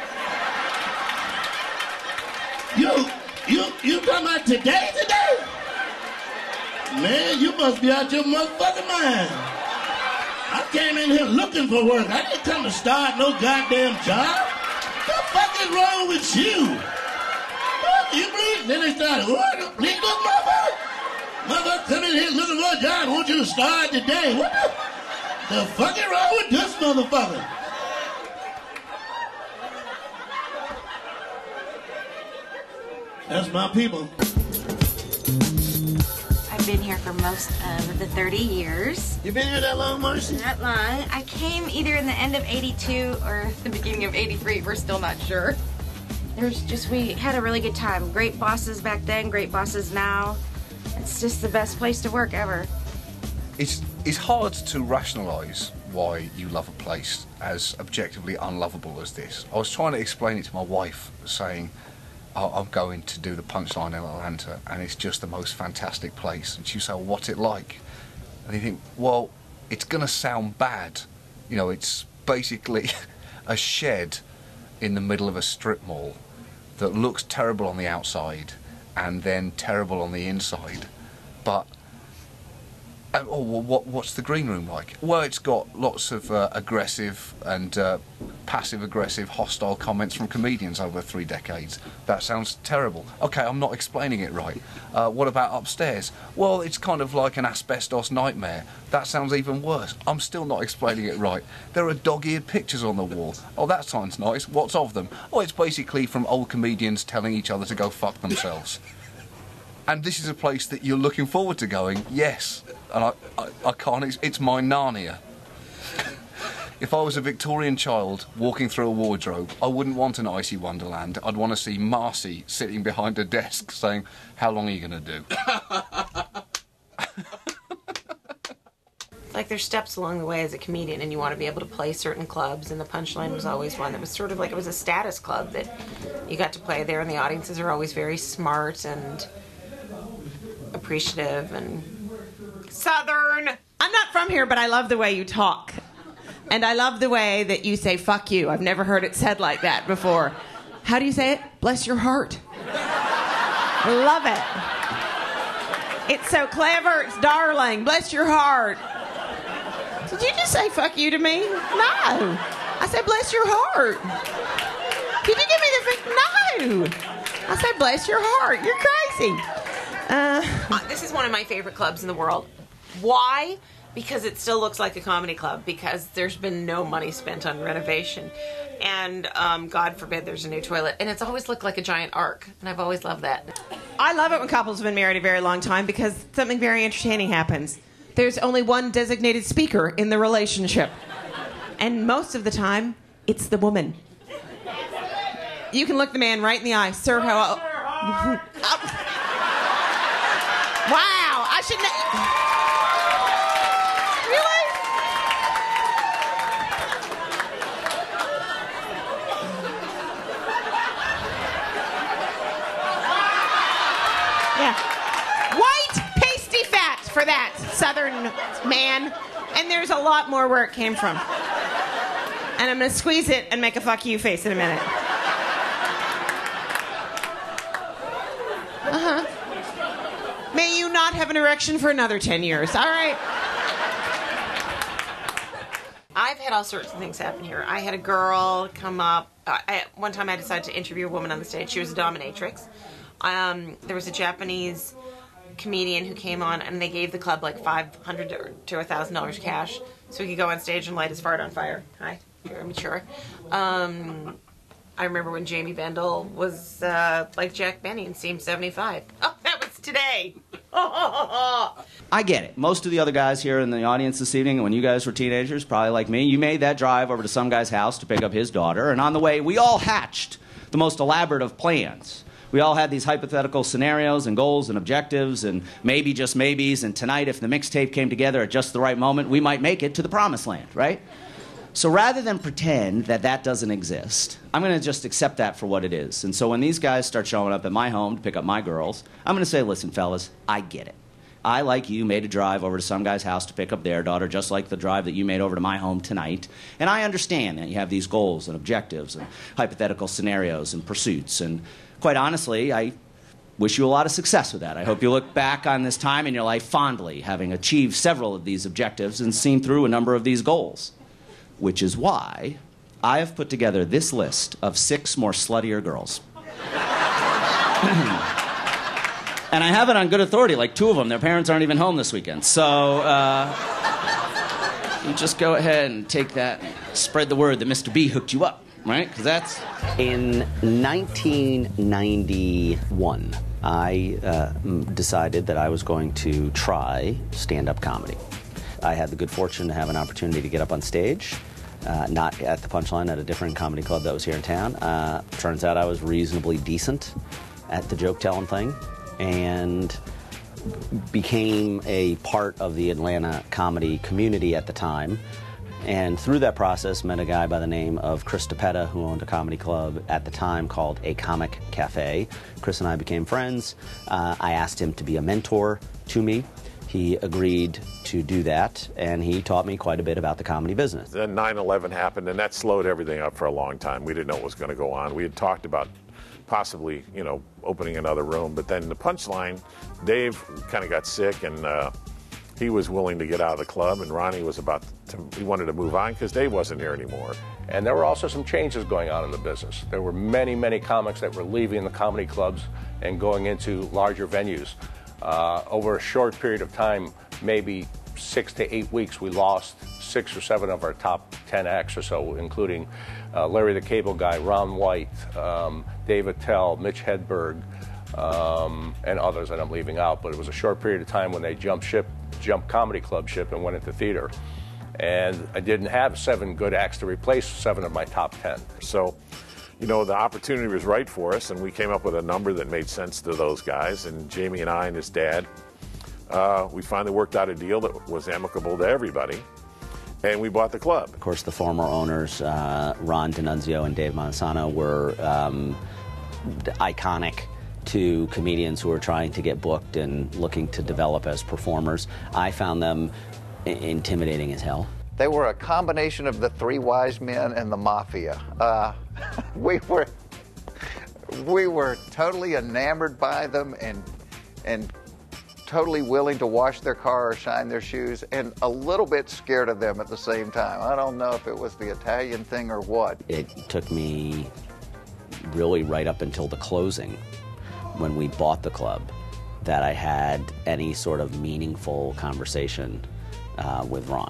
[SPEAKER 17] You talking about today? Man, you must be out your motherfucking mind. I came in here looking for work. I didn't come to start no goddamn job. What the fuck is wrong with you? What, you bleed? Then they started, what? Bleed this motherfucker? Motherfucker come in here looking for a job. I want you to start today. What the fuck is wrong with this motherfucker? That's my people.
[SPEAKER 5] I've been here for most of the 30 years.
[SPEAKER 17] You been here that long, Marcy?
[SPEAKER 5] That long. I came either in the end of 82 or the beginning of 83. We're still not sure. We had a really good time. Great bosses back then, great bosses now. It's just the best place to work ever.
[SPEAKER 26] It's hard to rationalise why you love a place as objectively unlovable as this. I was trying to explain it to my wife, saying, I'm going to do the Punchline in Atlanta, and it's just the most fantastic place. And she said, well, what's it like? And you think, well, it's going to sound bad. It's basically a shed in the middle of a strip mall that looks terrible on the outside and then terrible on the inside. But what's the green room like? Well, it's got lots of aggressive and passive-aggressive, hostile comments from comedians over 3 decades. That sounds terrible. Okay, I'm not explaining it right. What about upstairs? Well, it's kind of like an asbestos nightmare. That sounds even worse. I'm still not explaining it right. There are dog-eared pictures on the wall. Oh, that sounds nice. What's of them? Oh, it's basically from old comedians telling each other to go fuck themselves. And this is a place that you're looking forward to going, yes. And I can't, it's my Narnia. If I was a Victorian child walking through a wardrobe, I wouldn't want an icy wonderland. I'd want to see Marcy sitting behind a desk saying, how long are you going to do?
[SPEAKER 5] Like there's steps along the way as a comedian, and you want to be able to play certain clubs, and the Punchline was always one that was sort of like, it was a status club that you got to play there, and the audiences are always very smart and appreciative and
[SPEAKER 8] Southern. I'm not from here, but I love the way you talk. And I love the way that you say, fuck you. I've never heard it said like that before. How do you say it? Bless your heart. Love it. It's so clever. It's darling. Bless your heart. Did you just say fuck you to me? No. I said bless your heart. Could you give me the thing? No. I said, bless your heart. You're crazy.
[SPEAKER 5] This is one of my favorite clubs in the world. Why? Because it still looks like a comedy club, because there's been no money spent on renovation. And God forbid there's a new toilet. And it's always looked like a giant arc. And I've always loved that.
[SPEAKER 8] I love it when couples have been married a very long time because something very entertaining happens. There's only one designated speaker in the relationship. And most of the time, it's the woman. You can look the man right in the eye. Sir, how... Wow, I should... Really? Yeah. White, pasty fat for that Southern man. And there's a lot more where it came from. And I'm going to squeeze it and make a fuck you face in a minute. Uh-huh. May you not have an erection for another 10 years. All right.
[SPEAKER 5] I've had all sorts of things happen here. I had a girl come up. One time I decided to interview a woman on the stage. She was a dominatrix. There was a Japanese comedian who came on, and they gave the club like $500 to $1,000 cash so he could go on stage and light his fart on fire. Hi, very mature. I remember when Jamie Bendel was like Jack Benny and seemed 75. Oh, that was today.
[SPEAKER 18] I get it. Most of the other guys here in the audience this evening, when you guys were teenagers, probably like me, you made that drive over to some guy's house to pick up his daughter, and on the way, we all hatched the most elaborate of plans. We all had these hypothetical scenarios and goals and objectives and maybe just maybes, and tonight, if the mixtape came together at just the right moment, we might make it to the promised land, right? So rather than pretend that that doesn't exist, I'm going to just accept that for what it is. And so when these guys start showing up at my home to pick up my girls, I'm going to say, listen, fellas, I get it. I, like you, made a drive over to some guy's house to pick up their daughter, just like the drive that you made over to my home tonight. And I understand that you have these goals and objectives and hypothetical scenarios and pursuits. And quite honestly, I wish you a lot of success with that. I hope you look back on this time in your life fondly, having achieved several of these objectives and seen through a number of these goals. Which is why I have put together this list of 6 more sluttier girls. And I have it on good authority, like 2 of them, their parents aren't even home this weekend. So you just go ahead and take that and spread the word that Mr. B hooked you up, right? Because that's... In 1991, I decided that I was going to try stand-up comedy. I had the good fortune to have an opportunity to get up on stage, not at the Punchline, at a different comedy club that was here in town. Turns out I was reasonably decent at the joke-telling thing and became a part of the Atlanta comedy community at the time. And through that process, met a guy by the name of Chris DePetta, who owned a comedy club at the time called A Comic Cafe. Chris and I became friends. I asked him to be a mentor to me. He agreed to do that, and he taught me quite a bit about the comedy business.
[SPEAKER 14] Then 9/11 happened, and that slowed everything up for a long time. We didn't know what was going to go on. We had talked about possibly, opening another room, but then the Punchline, Dave kind of got sick, and he was willing to get out of the club, and Ronnie was he wanted to move on because Dave wasn't here anymore.
[SPEAKER 6] And there were also some changes going on in the business. There were many, many comics that were leaving the comedy clubs and going into larger venues. Over a short period of time, maybe 6 to 8 weeks, we lost 6 or 7 of our top 10 acts or so, including Larry the Cable Guy, Ron White, Dave Attell, Mitch Hedberg, and others that I'm leaving out. But it was a short period of time when they jumped comedy club ship and went into theater. And I didn't have 7 good acts to replace 7 of my top 10.
[SPEAKER 14] So, the opportunity was right for us, and we came up with a number that made sense to those guys. And Jamie and I and his dad, we finally worked out a deal that was amicable to everybody, and we bought the club.
[SPEAKER 18] Of course, the former owners, Ron D'Annunzio and Dave Montesano, were iconic to comedians who were trying to get booked and looking to develop as performers. I found them intimidating as hell.
[SPEAKER 22] They were a combination of the 3 wise men and the mafia. We were totally enamored by them and totally willing to wash their car or shine their shoes, and a little bit scared of them at the same time. I don't know if it was the Italian thing or what.
[SPEAKER 18] It took me really right up until the closing, when we bought the club, that I had any sort of meaningful conversation with Ron.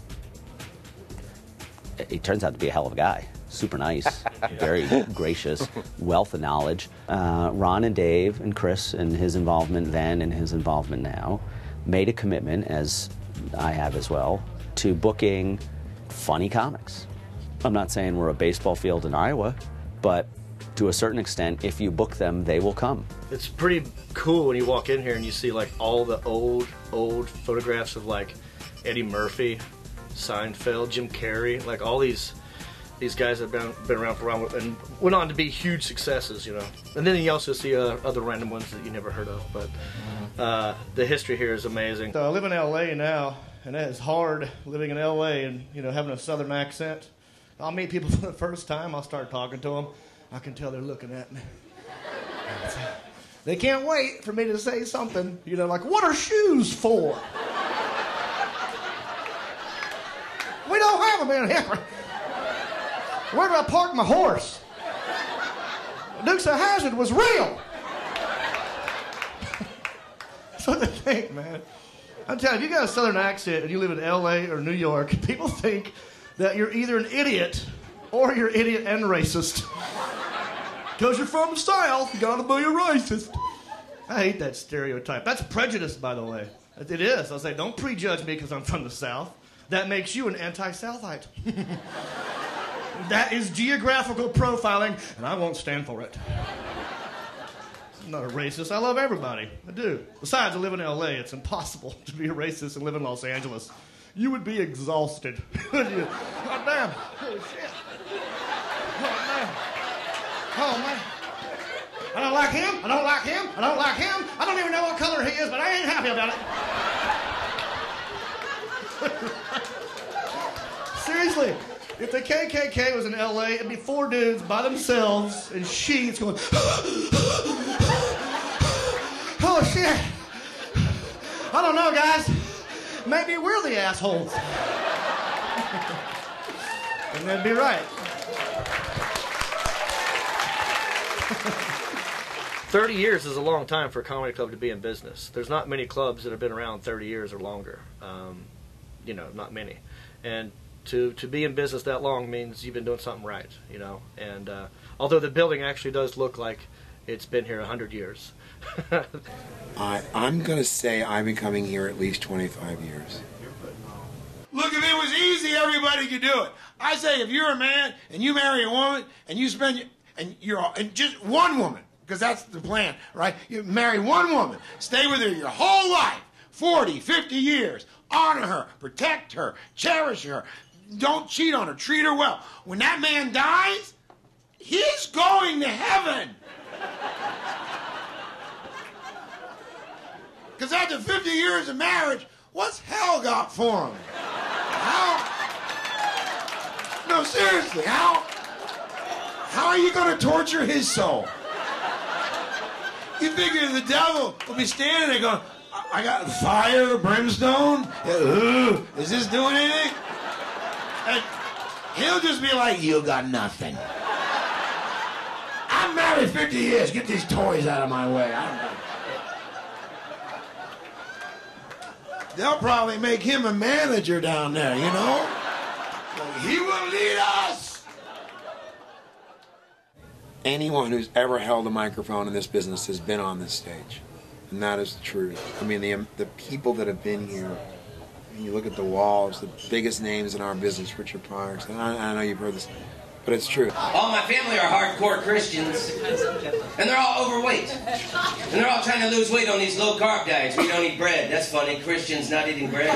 [SPEAKER 18] He turns out to be a hell of a guy. Super nice, very gracious, wealth of knowledge. Ron and Dave and Chris, and his involvement then and his involvement now, made a commitment, as I have as well, to booking funny comics. I'm not saying we're a baseball field in Iowa, but to a certain extent, if you book them, they will come.
[SPEAKER 10] It's pretty cool when you walk in here and you see like all the old photographs of like Eddie Murphy, Seinfeld, Jim Carrey, like all these guys that have been around for a while and went on to be huge successes, you know. And then you also see other random ones that you never heard of. But the history here is amazing. So I live in L.A. now, and that is hard living in L.A. and, you know, having a southern accent. I'll meet people for the first time. I'll start talking to them. I can tell they're looking at me. They can't wait for me to say something, you know, like, what are shoes for? We don't have them in here. Where do I park my horse? Dukes of Hazzard was real. That's what they think, man. I'm telling you, if you got a southern accent and you live in L.A. or New York, people think that you're either an idiot or you're idiot and racist. Because you're from the South, you gotta be a racist. I hate that stereotype. That's prejudice, by the way. It is. I'll say, don't prejudge me because I'm from the South. That makes you an anti-Southite. That is geographical profiling, and I won't stand for it. I'm not a racist. I love everybody. I do. Besides, I live in L.A. It's impossible to be a racist and live in Los Angeles. You would be exhausted. God damn. Holy shit. Oh, man. Oh, man. I don't like him. I don't like him. I don't like him. I don't even know what color he is, but I ain't happy about it. Seriously. If the KKK was in L.A., it'd be 4 dudes by themselves in sheets going, oh, shit. I don't know, guys. Maybe we're the assholes. And that'd be right. 30 years is a long time for a comedy club to be in business. There's not many clubs that have been around 30 years or longer. You know, not many. And to be in business that long means you've been doing something right, you know. And although the building actually does look like it's been here 100 years.
[SPEAKER 15] I'm going to say I've been coming here at least 25 years.
[SPEAKER 20] Look, if it was easy, everybody could do it. I say if you're a man and you marry a woman and you spend, and just one woman, because that's the plan, right? You marry one woman, stay with her your whole life, 40, 50 years, honor her, protect her, cherish her, don't cheat on her, treat her well. When that man dies, he's going to heaven. Because after 50 years of marriage, what's hell got for him? No, seriously, how are you going to torture his soul? You figure the devil will be standing there going, I got fire, brimstone, is this doing anything? And he'll just be like, you got nothing. I'm married 50 years, get these toys out of my way. They'll probably make him a manager down there, you know? He will lead us.
[SPEAKER 15] Anyone who's ever held a microphone in this business has been on this stage. And that is the truth. I mean, the people that have been here, and you look at the walls, the biggest names in our business, Richard Pryor. I know you've heard this, but it's true.
[SPEAKER 16] All my family are hardcore Christians, and they're all overweight. And they're all trying to lose weight on these low-carb diets. We don't eat bread. That's funny. Christians not eating bread.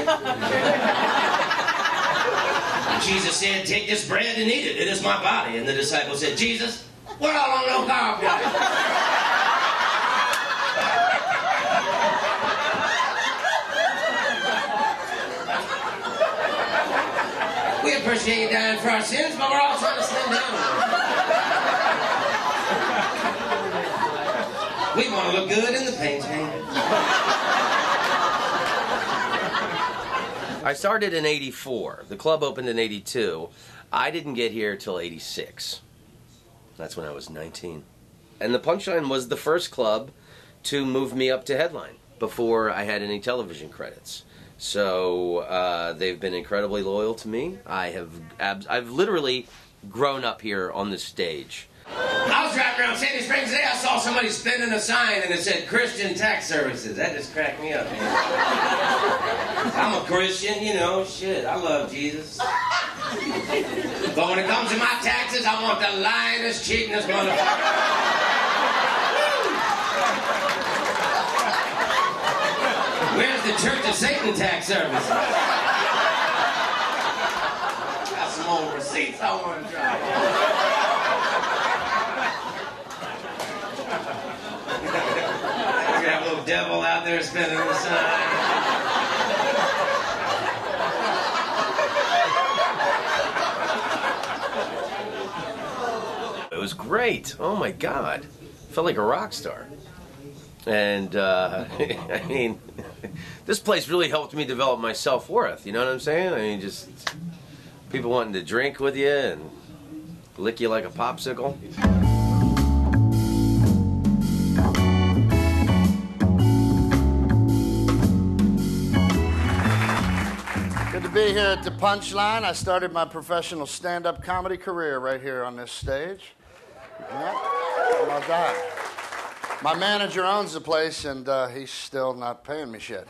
[SPEAKER 16] And Jesus said, take this bread and eat it. It is my body. And the disciples said, Jesus, we're all on low-carb diet. We appreciate you dying for our sins, but we're all trying to slim down. We want to look good in the paint. I started in '84. The club opened in '82. I didn't get here till '86. That's when I was 19. And the Punchline was the first club to move me up to headline before I had any television credits. So they've been incredibly loyal to me. I've literally grown up here on this stage. I was driving around Sandy Springs today. I saw somebody spinning a sign and it said Christian Tax Services. That just cracked me up, man. I'm a Christian, you know, shit. I love Jesus. But when it comes to my taxes, I want the lyingest, cheatingest motherfucker. Where's the Church of Satan Tax Services? Got some old receipts I want to drop. Got a little devil out there spinning the sign. It was great. Oh my God. Felt like a rock star. And, I mean, this place really helped me develop my self-worth. You know what I'm saying? I mean, just people wanting to drink with you and lick you like a popsicle.
[SPEAKER 2] Good to be here at the Punchline. I started my professional stand-up comedy career right here on this stage. Yeah, how about that? My manager owns the place, and he's still not paying me shit.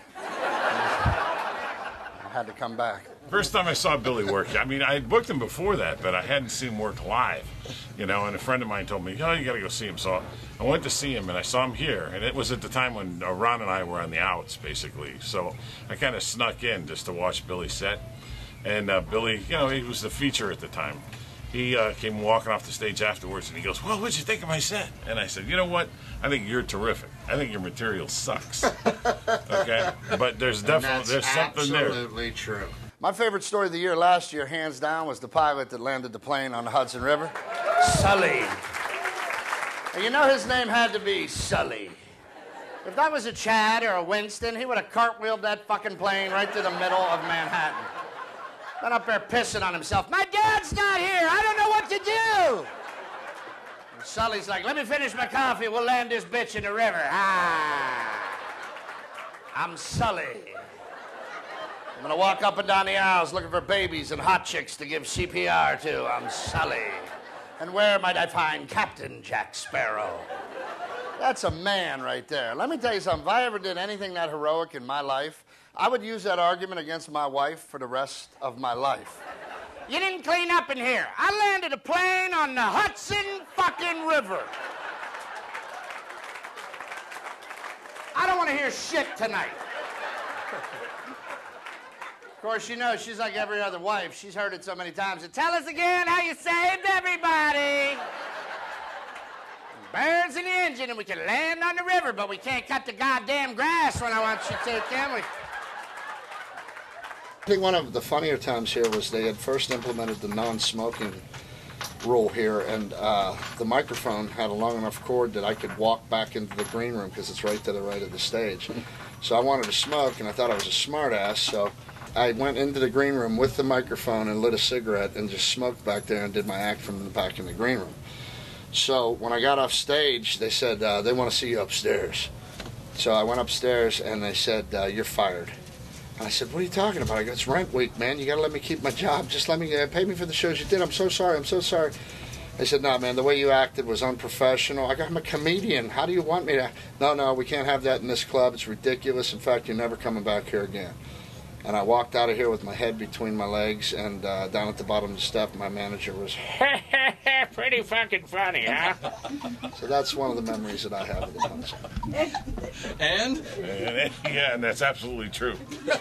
[SPEAKER 2] I had to come back.
[SPEAKER 14] First time I saw Billy work, I mean, I had booked him before that, but I hadn't seen him work live, you know, and a friend of mine told me, oh, you gotta go see him. So I went to see him, and I saw him here, and it was at the time when Ron and I were on the outs, basically. So I kind of snuck in just to watch Billy set, and Billy, you know, he was the feature at the time. He came walking off the stage afterwards, and he goes, well, what'd you think of my set? And I said, you know what? I think you're terrific. I think your material sucks. Okay? But there's definitely something there.
[SPEAKER 2] Absolutely true. My favorite story of the year last year, hands down, was the pilot that landed the plane on the Hudson River. Sully. And you know his name had to be Sully. If that was a Chad or a Winston, he would have cartwheeled that fucking plane right to the middle of Manhattan. Been up there pissing on himself. My dad's not here. I don't know what to do. And Sully's like, let me finish my coffee. We'll land this bitch in the river. Ah. I'm Sully. I'm going to walk up and down the aisles looking for babies and hot chicks to give CPR to. I'm Sully. And where might I find Captain Jack Sparrow? That's a man right there. Let me tell you something. If I ever did anything that heroic in my life, I would use that argument against my wife for the rest of my life. You didn't clean up in here. I landed a plane on the Hudson fucking River. I don't want to hear shit tonight. Of course, you know, she's like every other wife. She's heard it so many times. So tell us again how you saved everybody. Birds in the engine, and we can land on the river, but we can't cut the goddamn grass when I want you to, can we? I think one of the funnier times here was they had first implemented the non-smoking rule here, and the microphone had a long enough cord that I could walk back into the green room because it's right to the right of the stage. So I wanted to smoke, and I thought I was a smart-ass, so I went into the green room with the microphone and lit a cigarette and just smoked back there and did my act from the back in the green room. So when I got off stage, they said, they want to see you upstairs. So I went upstairs, and they said, you're fired. And I said, what are you talking about? I go, it's rent week, man. You got to let me keep my job. Just let me pay me for the shows you did. I'm so sorry. I'm so sorry. They said, no, man, the way you acted was unprofessional. I go, I'm a comedian. How do you want me to? No, we can't have that in this club. It's ridiculous. In fact, you're never coming back here again. And I walked out of here with my head between my legs, and down at the bottom of the step, my manager was, pretty fucking funny, huh? So that's one of the memories that I have of the Punchline.
[SPEAKER 14] And yeah, and that's absolutely true.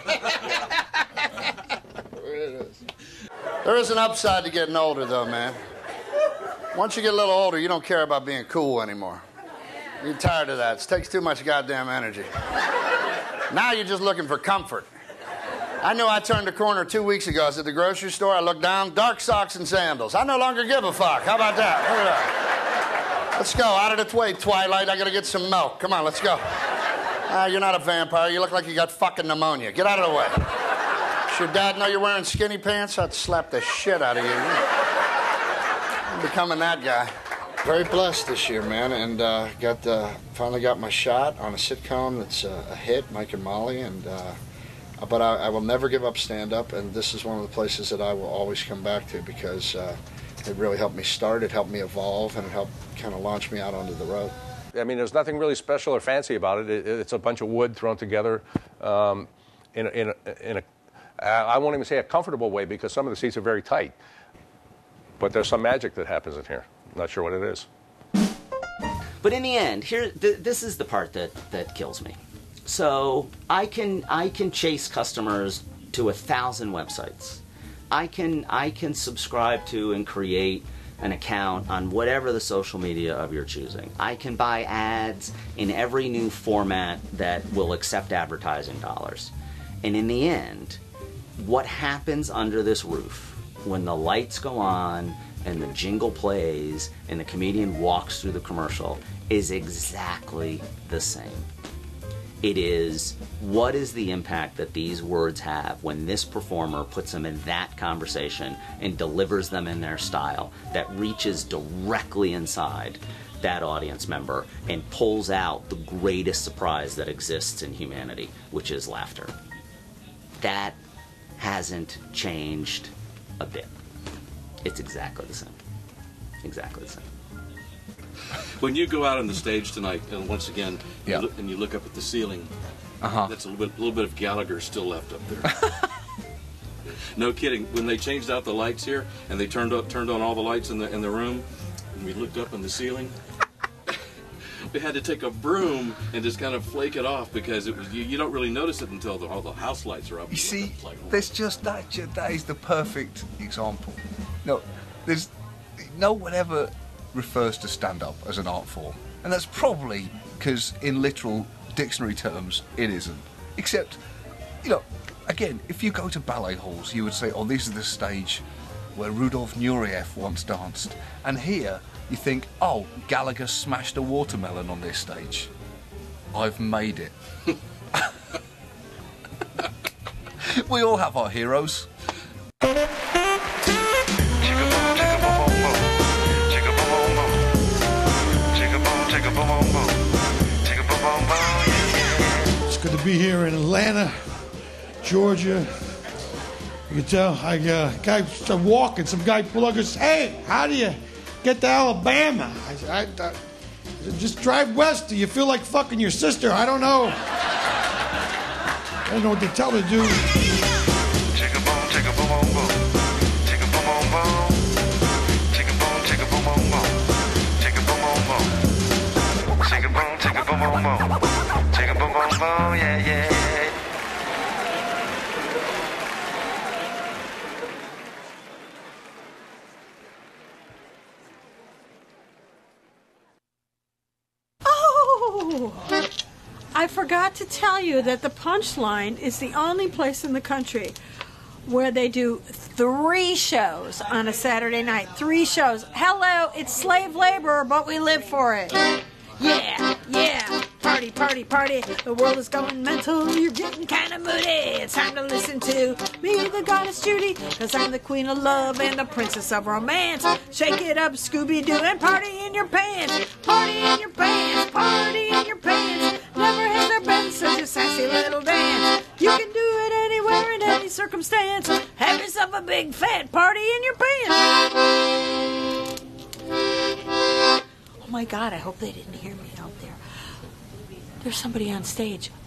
[SPEAKER 2] It is. There is an upside to getting older, though, man. Once you get a little older, you don't care about being cool anymore. You're tired of that. It takes too much goddamn energy. Now you're just looking for comfort. I knew I turned the corner 2 weeks ago. I was at the grocery store. I looked down, dark socks and sandals. I no longer give a fuck. How about that? Look at that. Let's go. Out of the way, Twilight. I got to get some milk. Come on, let's go. You're not a vampire. You look like you got fucking pneumonia. Get out of the way. Does your dad know you're wearing skinny pants? I'd slap the shit out of you. You're becoming that guy. Very blessed this year, man, and finally got my shot on a sitcom that's a hit, Mike and Molly, and but I will never give up stand-up, and this is one of the places that I will always come back to because it really helped me start, it helped me evolve, and it helped kind of launch me out onto the road.
[SPEAKER 6] I mean, there's nothing really special or fancy about it. It's a bunch of wood thrown together in a I won't even say a comfortable way because some of the seats are very tight. But there's some magic that happens in here. Not sure what it is.
[SPEAKER 18] But in the end, this is the part that kills me. So I can chase customers to 1,000 websites. I can subscribe to and create an account on whatever the social media of your choosing. I can buy ads in every new format that will accept advertising dollars. And in the end, what happens under this roof when the lights go on and the jingle plays and the comedian walks through the commercial is exactly the same. It is, what is the impact that these words have when this performer puts them in that conversation and delivers them in their style that reaches directly inside that audience member and pulls out the greatest surprise that exists in humanity, which is laughter. That hasn't changed a bit. It's exactly the same. Exactly the same.
[SPEAKER 3] When you go out on the stage tonight, and once again,
[SPEAKER 26] Yeah.
[SPEAKER 3] and you look up at the ceiling, that's a little bit of Gallagher still left up there. No kidding. When they changed out the lights here, and they turned on all the lights in the room, and we looked up in the ceiling, we had to take a broom and just kind of flake it off because it was you don't really notice it until all the house lights are up.
[SPEAKER 26] You see, there's just that is the perfect example. No, there's no one ever refers to stand-up as an art form, and that's probably because in literal dictionary terms it isn't. Except, again, if you go to ballet halls, you would say, oh, this is the stage where Rudolf Nureyev once danced, and here you think, oh, Gallagher smashed a watermelon on this stage. I've made it. We all have our heroes.
[SPEAKER 20] It's good to be here in Atlanta, Georgia. You can tell, I'm walking, some guy pulled up and goes, hey, how do you get to Alabama? I said, just drive west. Do you feel like fucking your sister? I don't know. I don't know what to tell her to do.
[SPEAKER 4] I forgot to tell you that the Punchline is the only place in the country where they do 3 shows on a Saturday night. 3 shows. Hello, it's slave labor, but we live for it. Yeah, yeah. Party, party, party. The world is going mental. You're getting kind of moody. It's time to listen to me, the goddess Judy, because I'm the queen of love and the princess of romance. Shake it up, Scooby-Doo, and party in your pants. Party in your pants. Party in your pants. Never has there been such a sassy little dance. You can do it anywhere in any circumstance. Have yourself a big fat party in your pants. Oh my God, I hope they didn't hear me out there. There's somebody on stage.